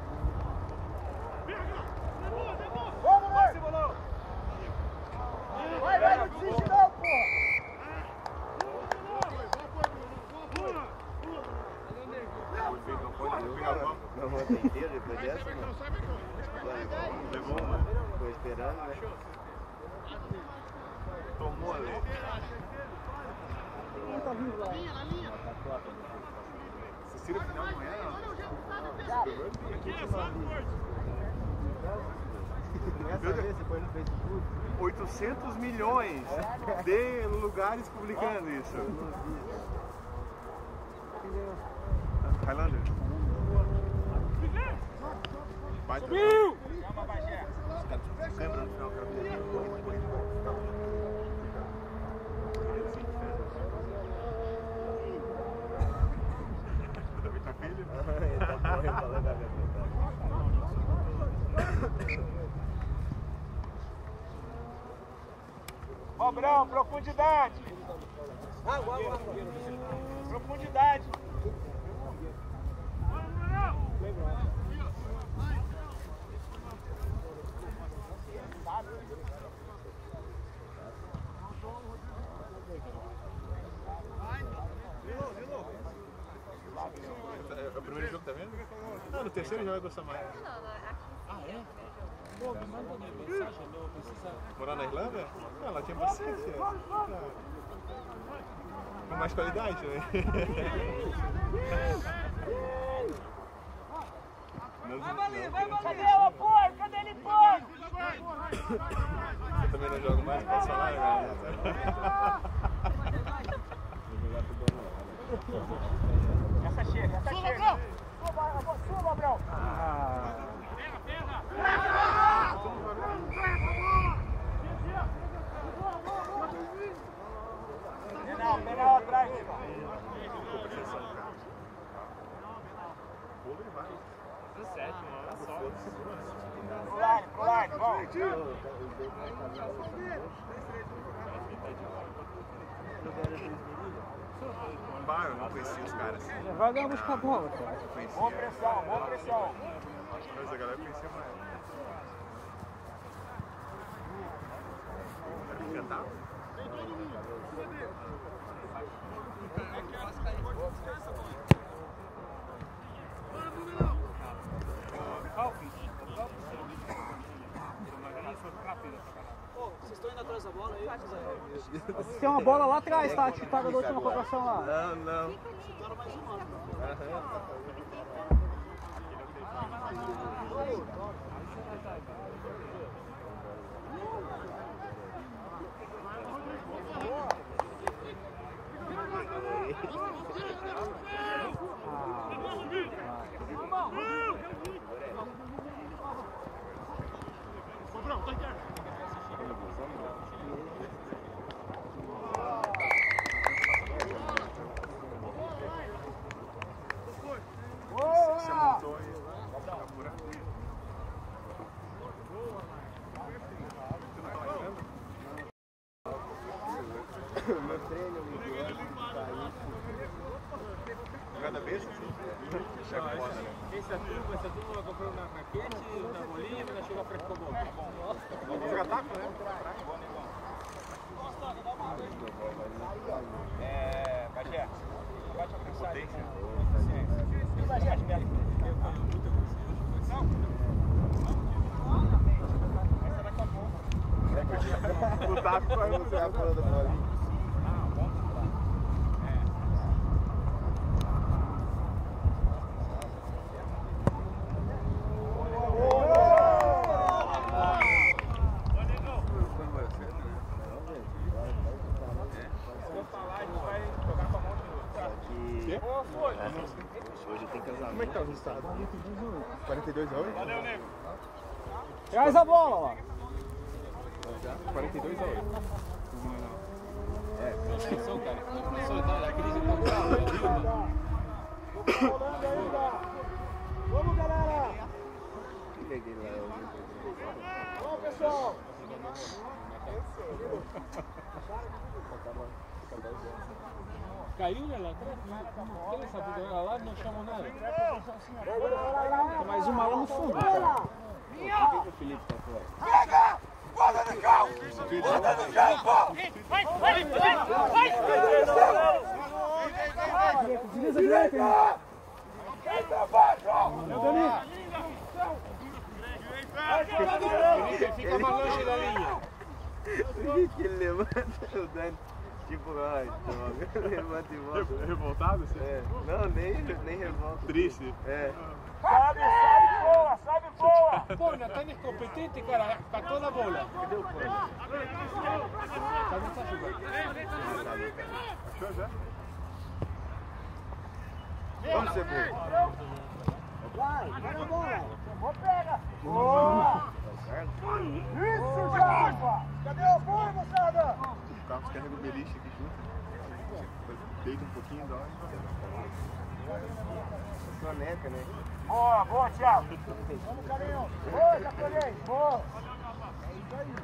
Vamos, vai! Vai, vai, não desiste não, pô! Não vou ter inteiro depois dessa, não? Levou uma. Tô esperando, né? Tomou ali. Essa Cira final não é? oitocentos milhões de lugares publicando isso. Highlander. Subiu! Câmera no final, cara. Também tá filho? Ele tá correndo pra lá da minha Mobrão, profundidade! Profundidade! É o primeiro jogo, tá vendo? Não, no terceiro já vai gostar mais. Ah, é? Pô, me manda uma mensagem, não precisa. Morar na Irlanda? Não, lá tinha paciência. Com mais qualidade, né? Vai valer, vai valer! Cadê o apoio? Cadê ele, pô? Eu também não jogo mais, posso falar, né? Essa chega, essa chega. Suba, suba, Abrão. Pega, pega. Penal, penal atrás. dezessete, uma hora só. Pro line, pro line, vamos. Bar, eu não conhecia os caras. Vai ganhar buscar a bola, cara. Boa pressão, boa pressão. Mas a galera conhecia mais. Ele cantava? Vocês estão indo atrás da bola aí? Tem uma bola lá atrás, tá? Chutada da última colocação lá. Não, não. Chutaram mais uma. Você montou aí. Meu treino me deu. Jogada besta? Checa foda, né? Essa turma, essa turma comprou na raquete, na bolinha, mas chegou a frescou bom. Vamos jogar taco, né? É, Bagé, bate a pressão. Potência. E Bagé, de perto. O taco vai Vamos ver a bola da bolinha. quê? Hoje tem casamento. Como é que tá o resultado? quarenta e dois a oito? Valeu, nego. Traz a bola, ó. quarenta e dois a oito. Presta atenção, cara. O professor da crise tá bravo. Vamos, galera! Peguei lá. Vamos, pessoal! Caiu, né, lá atrás? Quem sabe jogar lá não chamou nada. Tem mais uma lá no fundo. Pega! Bota no chão! Bota no chão, pô! Vai, vai, vai! Vai! Desliza direito, hein? Entra baixo! Meu Danilo. Felipe, fica mais longe da linha. Que ele levanta o Dani. Tipo, ai, droga. Levanta e volta. Revoltado? Assim? É. Não, nem, nem revolta. Triste. É. Sabe, sabe, boa! Sabe, boa! Pô, Natan é competente, cara. Catou na bola. Cadê o pano? Tá não tá jogando. Achou já? Vamos, Cebola. Vai, vai na bola! Vou pega! Boa! Isso, Java! Cadê o boi, moçada? O Carlos carrega o beliche aqui junto. Deita um pouquinho, dói. Soneca, né? Boa, boa, Thiago! Vamos, carinho! Boa, japonês! Boa! É isso aí!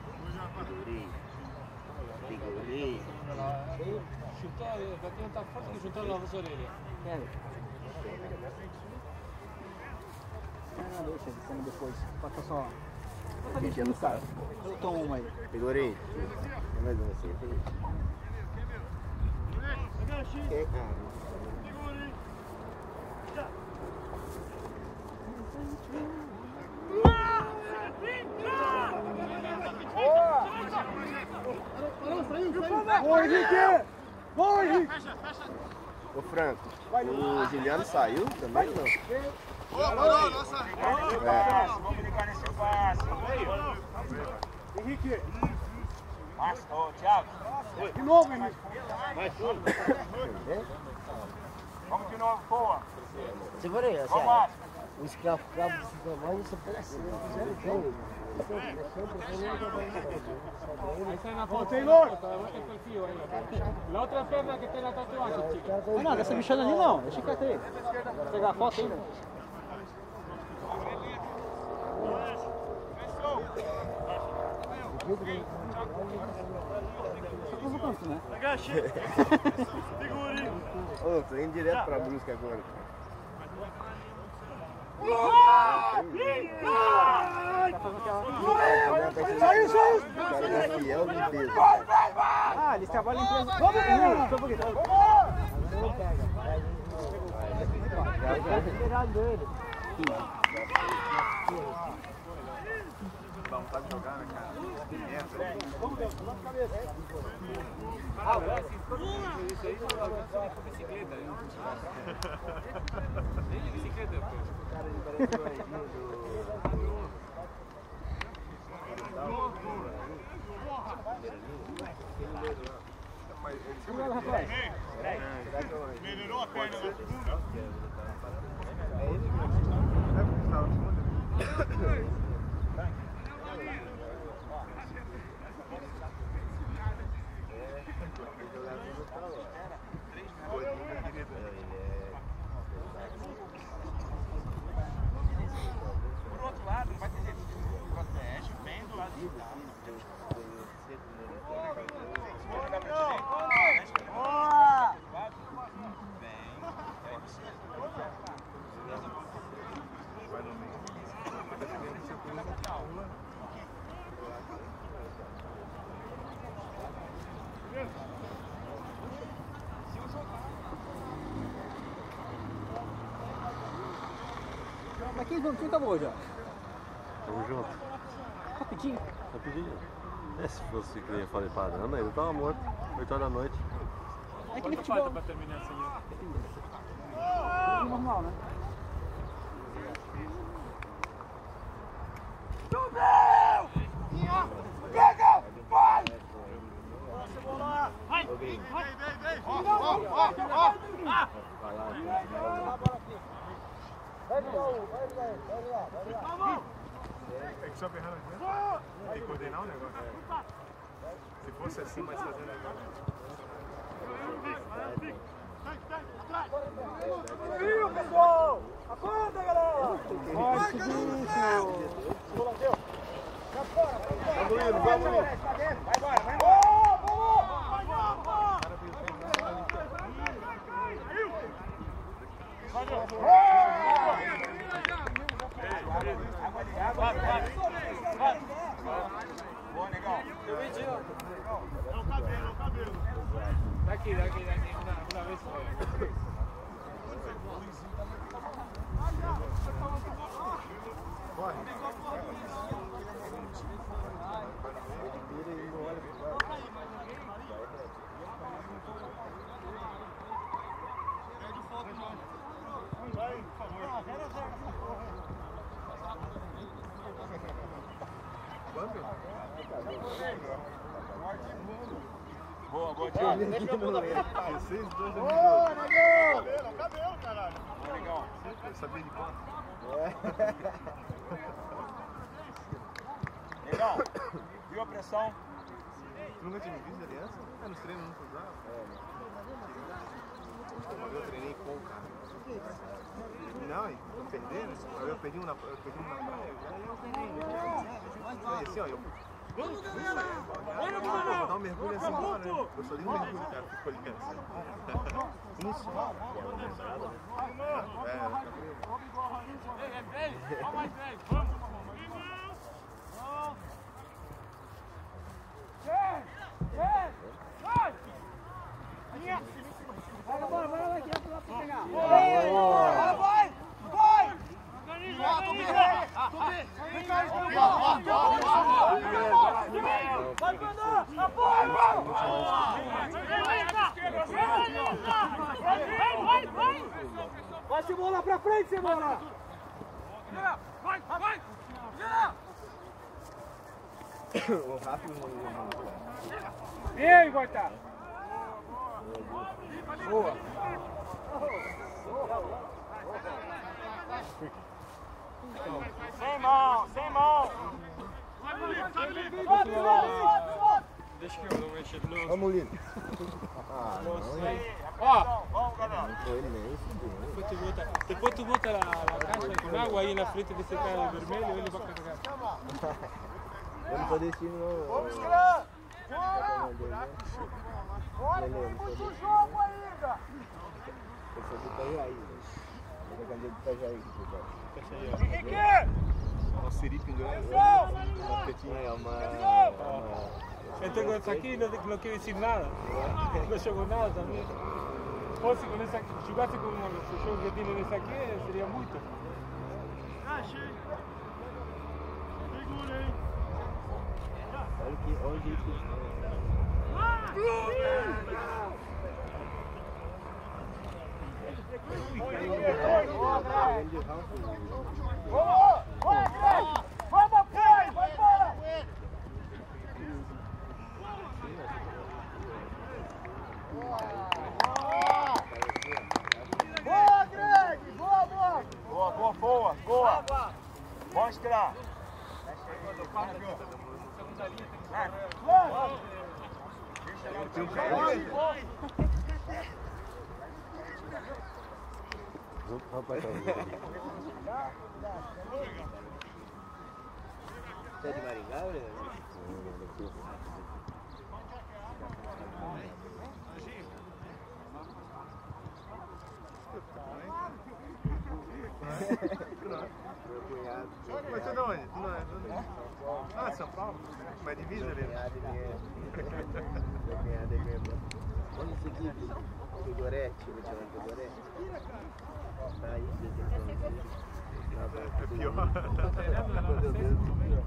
Figurei. Chutou, o Betinho tá forte que chutou nas orelhas. Ah, deixa, descendo depois. Passa só. Tá mexendo, cara. Eu tomo uma aí. Figurei. Tem mais uma assim. É, ah. Boa, Henrique! Boa, Henrique! Ô Franco, o Juliano saiu também ou não? Boa, parou, nossa! Vamos ligar nesse passe. Henrique! Márcio, ô, Thiago! De novo, Henrique! Vamos de novo, boa! Segurei, Vamos, assim, Márcio! o escravo cabo de tamanho, isso parece Aí sai na ponta. Taylor! Aguanta o fio aí. Na outra perna que tem na tatuagem, chica. Não, não, dessa bichona ali não. Deixa quieto aí. Vou pegar a foto aí, né? Só com o canto, né? Ô, tô indo direto pra Brusca agora. Saiu, saiu! O cara é fiel de peso. Vai, vai, vai! Ah, eles trabalham em empresa. Vamos, galera! Só um pouquinho. Tá esperando ele. Dá vontade de jogar, né, cara? Entra. Vamos dentro, vamos cabeça. Ah, agora sim, isso aí não é com bicicleta. Nem de bicicleta, pô. Melhorou a perna na segunda? É ele mesmo. É porque estava na segunda? Por outro lado, vai ter gente que protege bem do lado de cá. Boa! Vai no meio. Mas quem, quem acabou já? Tamo junto. Rapidinho. Rapidinho. É, se fosse que nem eu falei parando, ele tava morto. oito horas da noite. É que nem Quanto futebol. falta pra terminar essa aí? Normal, né? Pega! Vai! Vai! Vai! Vai! Ó, ó, ó, ó! Vai lá, continua. Vai, Raul, vai, vai, vai lá, vai lá. É que só ferrando aqui. Tem que coordenar o negócio. Se fosse assim, mas fazendo agora. Viu, pessoal? Acorda, galera! Vai, Caruso! Vamos indo, vamos indo. Vai embora, vai embora! Boa, negão. Eu vi de novo. É o cabelo, é o cabelo. Daqui, daqui, daqui. Uma, uma vez só. Boa, boa, Thiago. dezesseis, dois, boa, negão! Cabelo, cabelo, caralho. Boa, negão. Eu sabia de conta. Negão, viu a pressão? Tu nunca tinha visto aliança? É, nos treinos nunca usava. Eu treinei com o cara. Não, e eu perdi, né? Eu perdi um na, eu perdi um na praia. Aí assim, ó, eu... Vamos, galera! Bora, bora! Vou dar um mergulho assim, bora, né? Eu só dei um mergulho, cara, ficou ali assim. Isso. É, Vai, vai, vai lá, que lá pra pegar. Vai, vai, vai! Vem cá, vai, Fernando! Vai, Cebola, pra frente, Cebola! Vai, vai! o rápido não... E aí, Goitá? Boa! Sem mão, sem mão! Deixa que eu não mexer de novo. Vamos, Lino. Ah, não, Ó, Vamos, galera! não foi nem isso. depois tu bota, depois tu bota a, a caixa com água aí na frente desse cara vermelho, ele vai carregar. Eu não tô deixando, não. Vamos, Clã! Bora, tem muito jogo ainda! Eu sou do Itajaí, velho. Eu sou candidato do Itajaí, pessoal. Henrique! Uma siripe grande. Uma petinha, é uma... Então com essa aqui não, não quer decir nada. Não jogou nada também. Ou se com essa, jogasse com o jogo que tem nessa aqui, seria muito. Olha que, olha o jeito que... Vamos, pai! Vai embora! Boa, Greg! Boa, boa! Boa, boa, boa! Boa! Pode tirar! Rapaz, você é de Maringá, né? Meu cunhado. Mas você é de onde? Tu não é? Ah, de São Paulo? Mas divisa ali? Meu cunhado é minha. Meu cunhado é minha. Olha isso aqui, do Gorete, vou te chamar do Gorete. Tá aí, É pior. Meu Deus.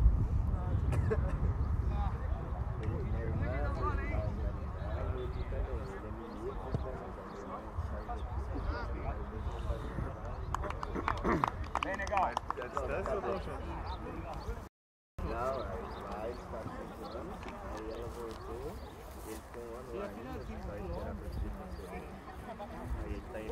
Vem, legal! A distância ou não, Chão? Não, aí vai, está cinco anos, aí ela voltou, ele ficou um ano lá ainda, vai esperar pra se fazer. Aí ele tá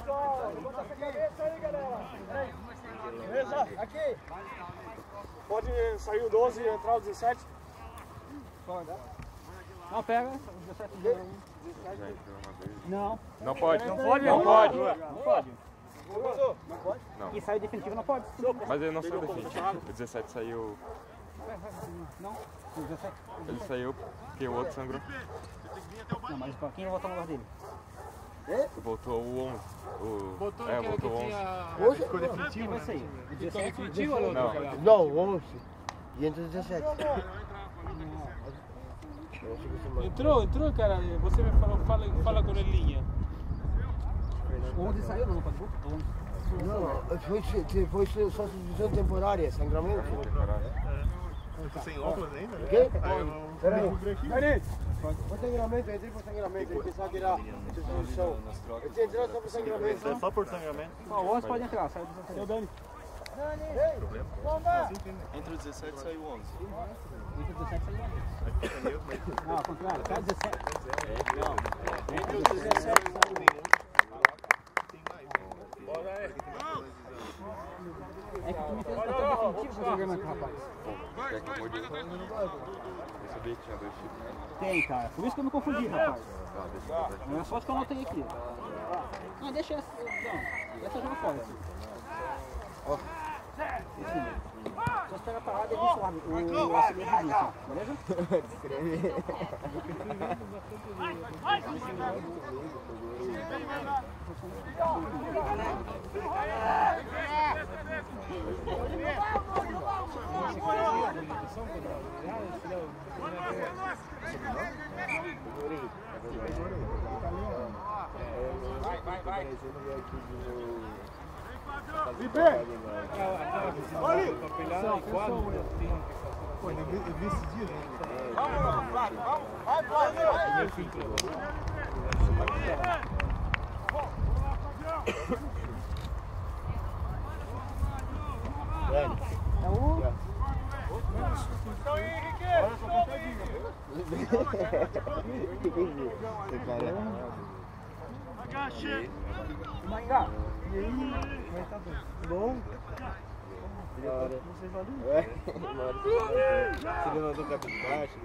pessoal. Levanta essa cabeça aí, galera. Beleza? Aqui. Pode sair o doze e entrar o dezessete? Pode. Não, pega. O dezessete dele. Não. Não pode. Não pode? Não pode. Não pode. Não pode? Não. E saiu definitivo não pode. Mas ele não saiu definitivo. O dezessete saiu. Não. O dezessete. Ele saiu porque o outro sangrou. Não, mas quem vai voltar no lugar dele? Voltou o onze. O... Botou É, aquele que voltou o onze. tinha... Hoje ficou definitivo, Quem vai né? sair? O Ficou dezessete. definitivo ou Não. não? Não, o onze. E entra o dezessete. Entrou, entrou, cara. Você me falou, fala, fala com ele linha. O onze saiu, não, pode vir? O onze. Não, foi, foi só substituição temporária, sangramento. Tá sem óculos ainda, né? O quê? Aí eu Peraí. descobri aqui. Peraí. Foi sangramento, eu entrei por sangramento, eu pensava que era substituição. Eu tinha entrado só por sangramento. É só por sangramento. Ó, o onze pode entrar, sai o dezessete. Dani. Entre o dezessete e saiu o onze. Entre o dezessete saiu o onze. Não, ao contrário, sai o dezessete. Entre o dezessete e o É que tu me fez botar definitivo pro programa, rapaz. Quer que eu mude? Eu sabia que tinha dois tipos. Tem, cara. Por isso que eu me confundi, rapaz. Tá, deixa eu ver. Não é só que eu anotei aqui. Não, deixa essa. Não, essa joga fora. Ó. Só espera a parada e a gente larga o auxiliar de início, beleza? Vai, vai, vai. Olha! Papelada e quadro. Pô, eu vi, eu vi esse dia, né? Vamos, vamos, vai, vamos, vai, vai, vai. É o. Então, Henrique, sobe, Esse cara Agache. Mangá. é bom. Você levantou o cabelo de baixo.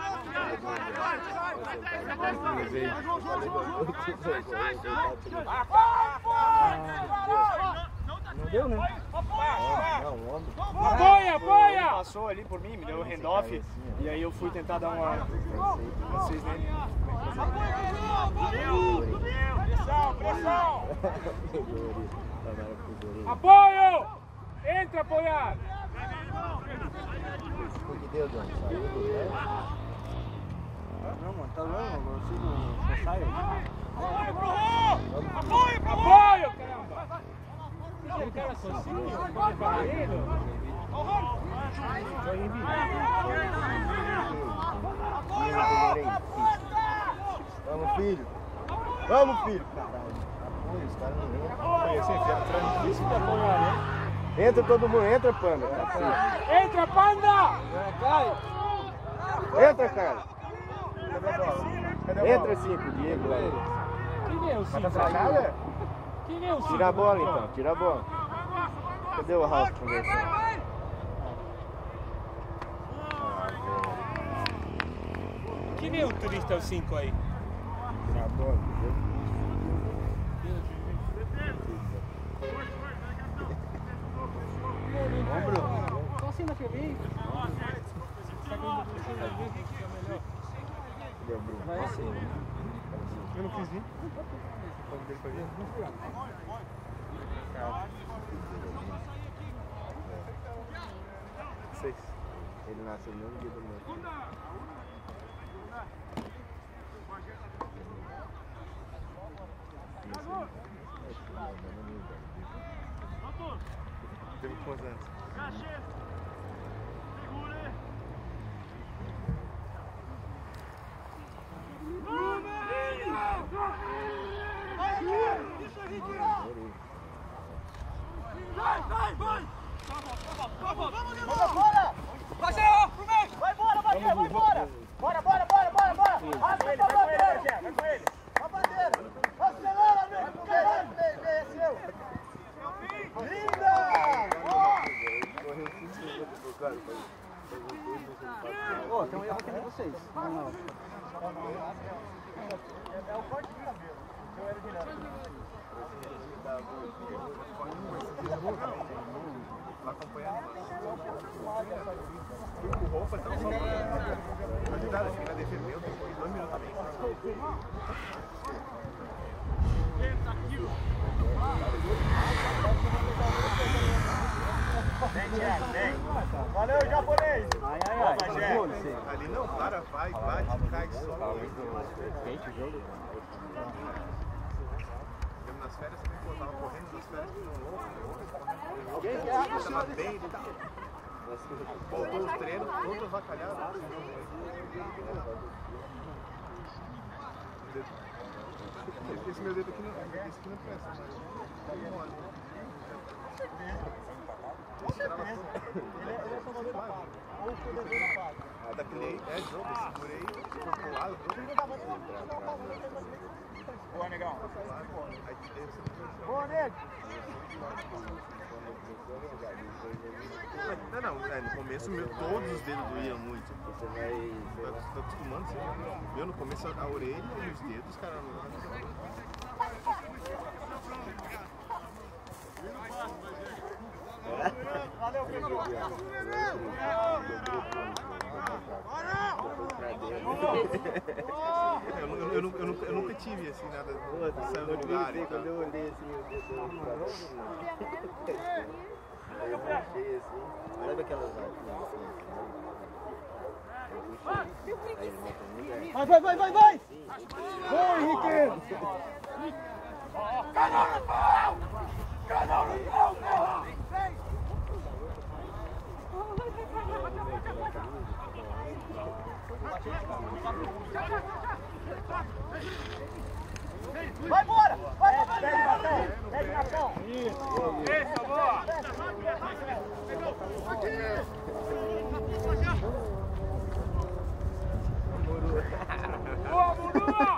Não deu, né? Não, um homem. Apoia, apoia! Passou ali por mim, me deu o handoff. E aí eu fui tentar dar uma. Vocês nele. Pressão, pressão! Apoio! Entra, apoiar! O que deu, Dani? Não, mano, tá louco, eu consigo. Você sai. Apoio pro Rô! Apoio pro Rô! Apoio, caramba! Aquele cara sozinho, pode parar ele? Vamos, filho. Vamos, filho. Caralho. Apoio, os caras não entram. Esse aqui era difícil de apoiar, né? Entra todo mundo, entra, Panda. Entra, Panda! Entra, cara. Entra, cinco, Diego. Quem é o Vai cinco? tá sacada? Quem é o cinco? Tira a bola, então. Tira a bola. Cadê o Ralf conversando? Quem é o turista o cinco aí? Tira a bola, entendeu? Só assim na que eu vi. Cadê o Bruno? Vai assim. Eu não quis vir. Quando dele foi vir? Seis. Ele nasceu no mesmo dia do meu. Teve quantos anos? Vai, vai, vai! Bora, bora! Vai, Senhor! Vai embora, bandeira, vai embora! Bora, bora, bora, bora, bora! Rasga pra bandeira! Vai com ele! Vai, bandeira! Acelera, meu! roupa, então só pra ajudar, assim, na defesa meu, depois dois minutos também. Vem, Thiago, vem. Valeu, japonês. Ai, ai, ai. Ali não, para, vai, bate, cai, sobe. Quente o jogo. Nas férias, eu tava correndo nas férias, Alguém eu tava bem e tal. Voltou os treinos, todos avacalhados. Esse meu dedo aqui não, esse aqui não presta, mas tá mole. Ah, daquele é jogo, eu segurei, ficou pro lado, Boa, negão. aí esse Boa, nego. Não, não, é, no começo meu, todos os dedos doíam muito. Você vai. Tá, tá acostumando, você viu? No começo a orelha e os dedos, cara. Valeu, Pedro. Eu, eu, eu, eu, eu, eu nunca tive assim nada saindo do lugar. Eu quando eu olhei assim, eu pensei, eu puxei assim, sabe aquelas latinhas assim, eu puxei, aí ele botou muito. Vai, vai, vai, vai, vai! Vai, Henrique! Canal no pau! Canal no pau, porra! Vai embora! Vai, pede Marcão! Pede Marcão! Isso! Isso, boa! Boa, Murua!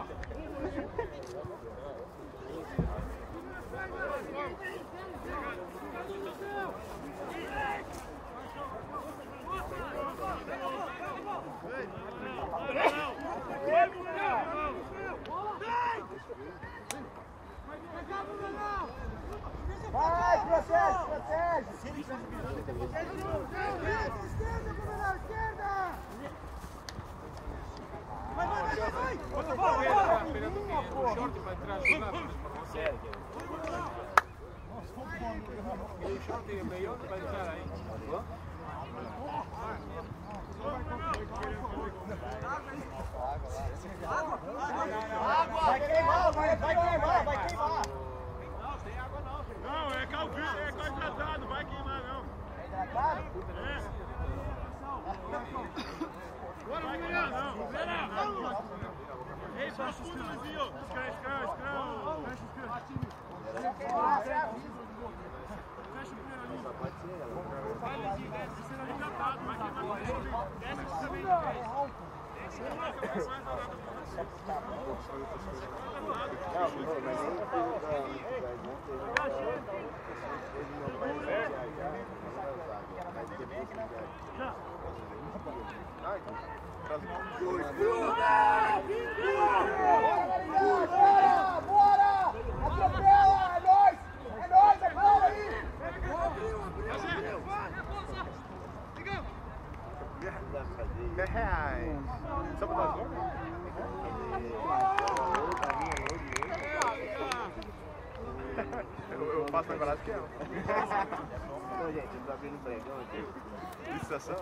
Vai, protege, protege! Esquerda, Coronel, esquerda! Vai, vai, vai, vai! Quando for ver, tá esperando o short pra entrar jogando. Sério. E o short e o meião vai entrar aí. Vai queimar, vai, vai queimar, vai queimar! Não, é calvície, é hidratado, vai queimar não. É hidratado? É. Agora vai queimar não. Pera. Ei, faz tudo, Luizinho. Escreve, escreve, escreve. Fecha o escreve. Fecha o primeiro ali. Vai, Luizinho, desce. Desce ali hidratado, vai queimar. Desce também. Desce ali, vai queimar. Bora! Bora! Atropela! É nóis! É nóis! É bola aí! dez reais. Só pra dar as eu, eu faço mais barato que ela. Então, gente, eu tô abrindo um pregão aqui. Licitação?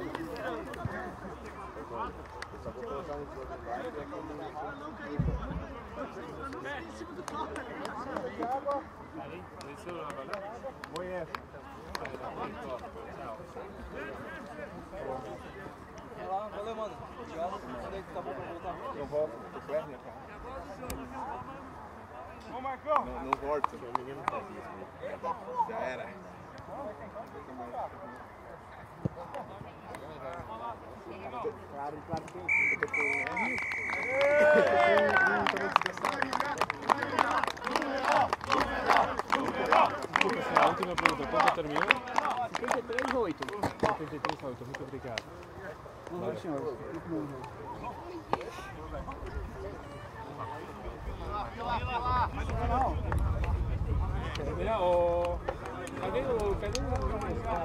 Eu só vou colocar um outro lado e aqui Valeu, mano. Tchau. Quando é que acabou pra voltar? Eu volto, tô perto, né, cara? Ô, Marcão. Não, não volto. o menino faz isso, né? Já era. Claro, claro que tem. A última pergunta, quanto terminou? cinquenta e três, oito. setenta e três a oito, muito obrigado. Não, senhor. Termina o... Cadê o. Cadê o.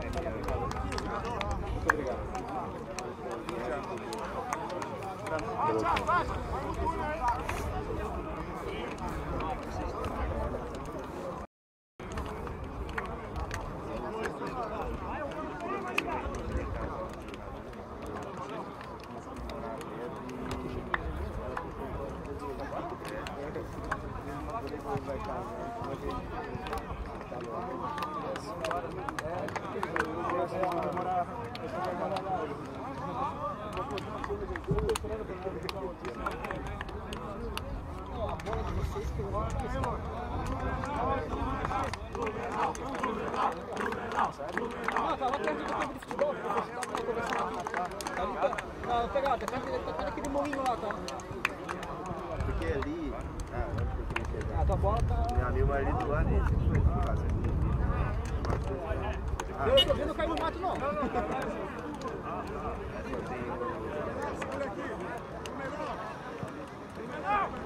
Muito obrigado. Não, tava perto do campo de futebol, não, pegar, tá perto daquele moinho lá, tá? Porque ali. Ah, não, porque eu queria chegar. A tua bola tá. Meu amigo marido lá nem sempre foi de casa. Eu tô vendo não cair no mato, não. Essa eu tenho.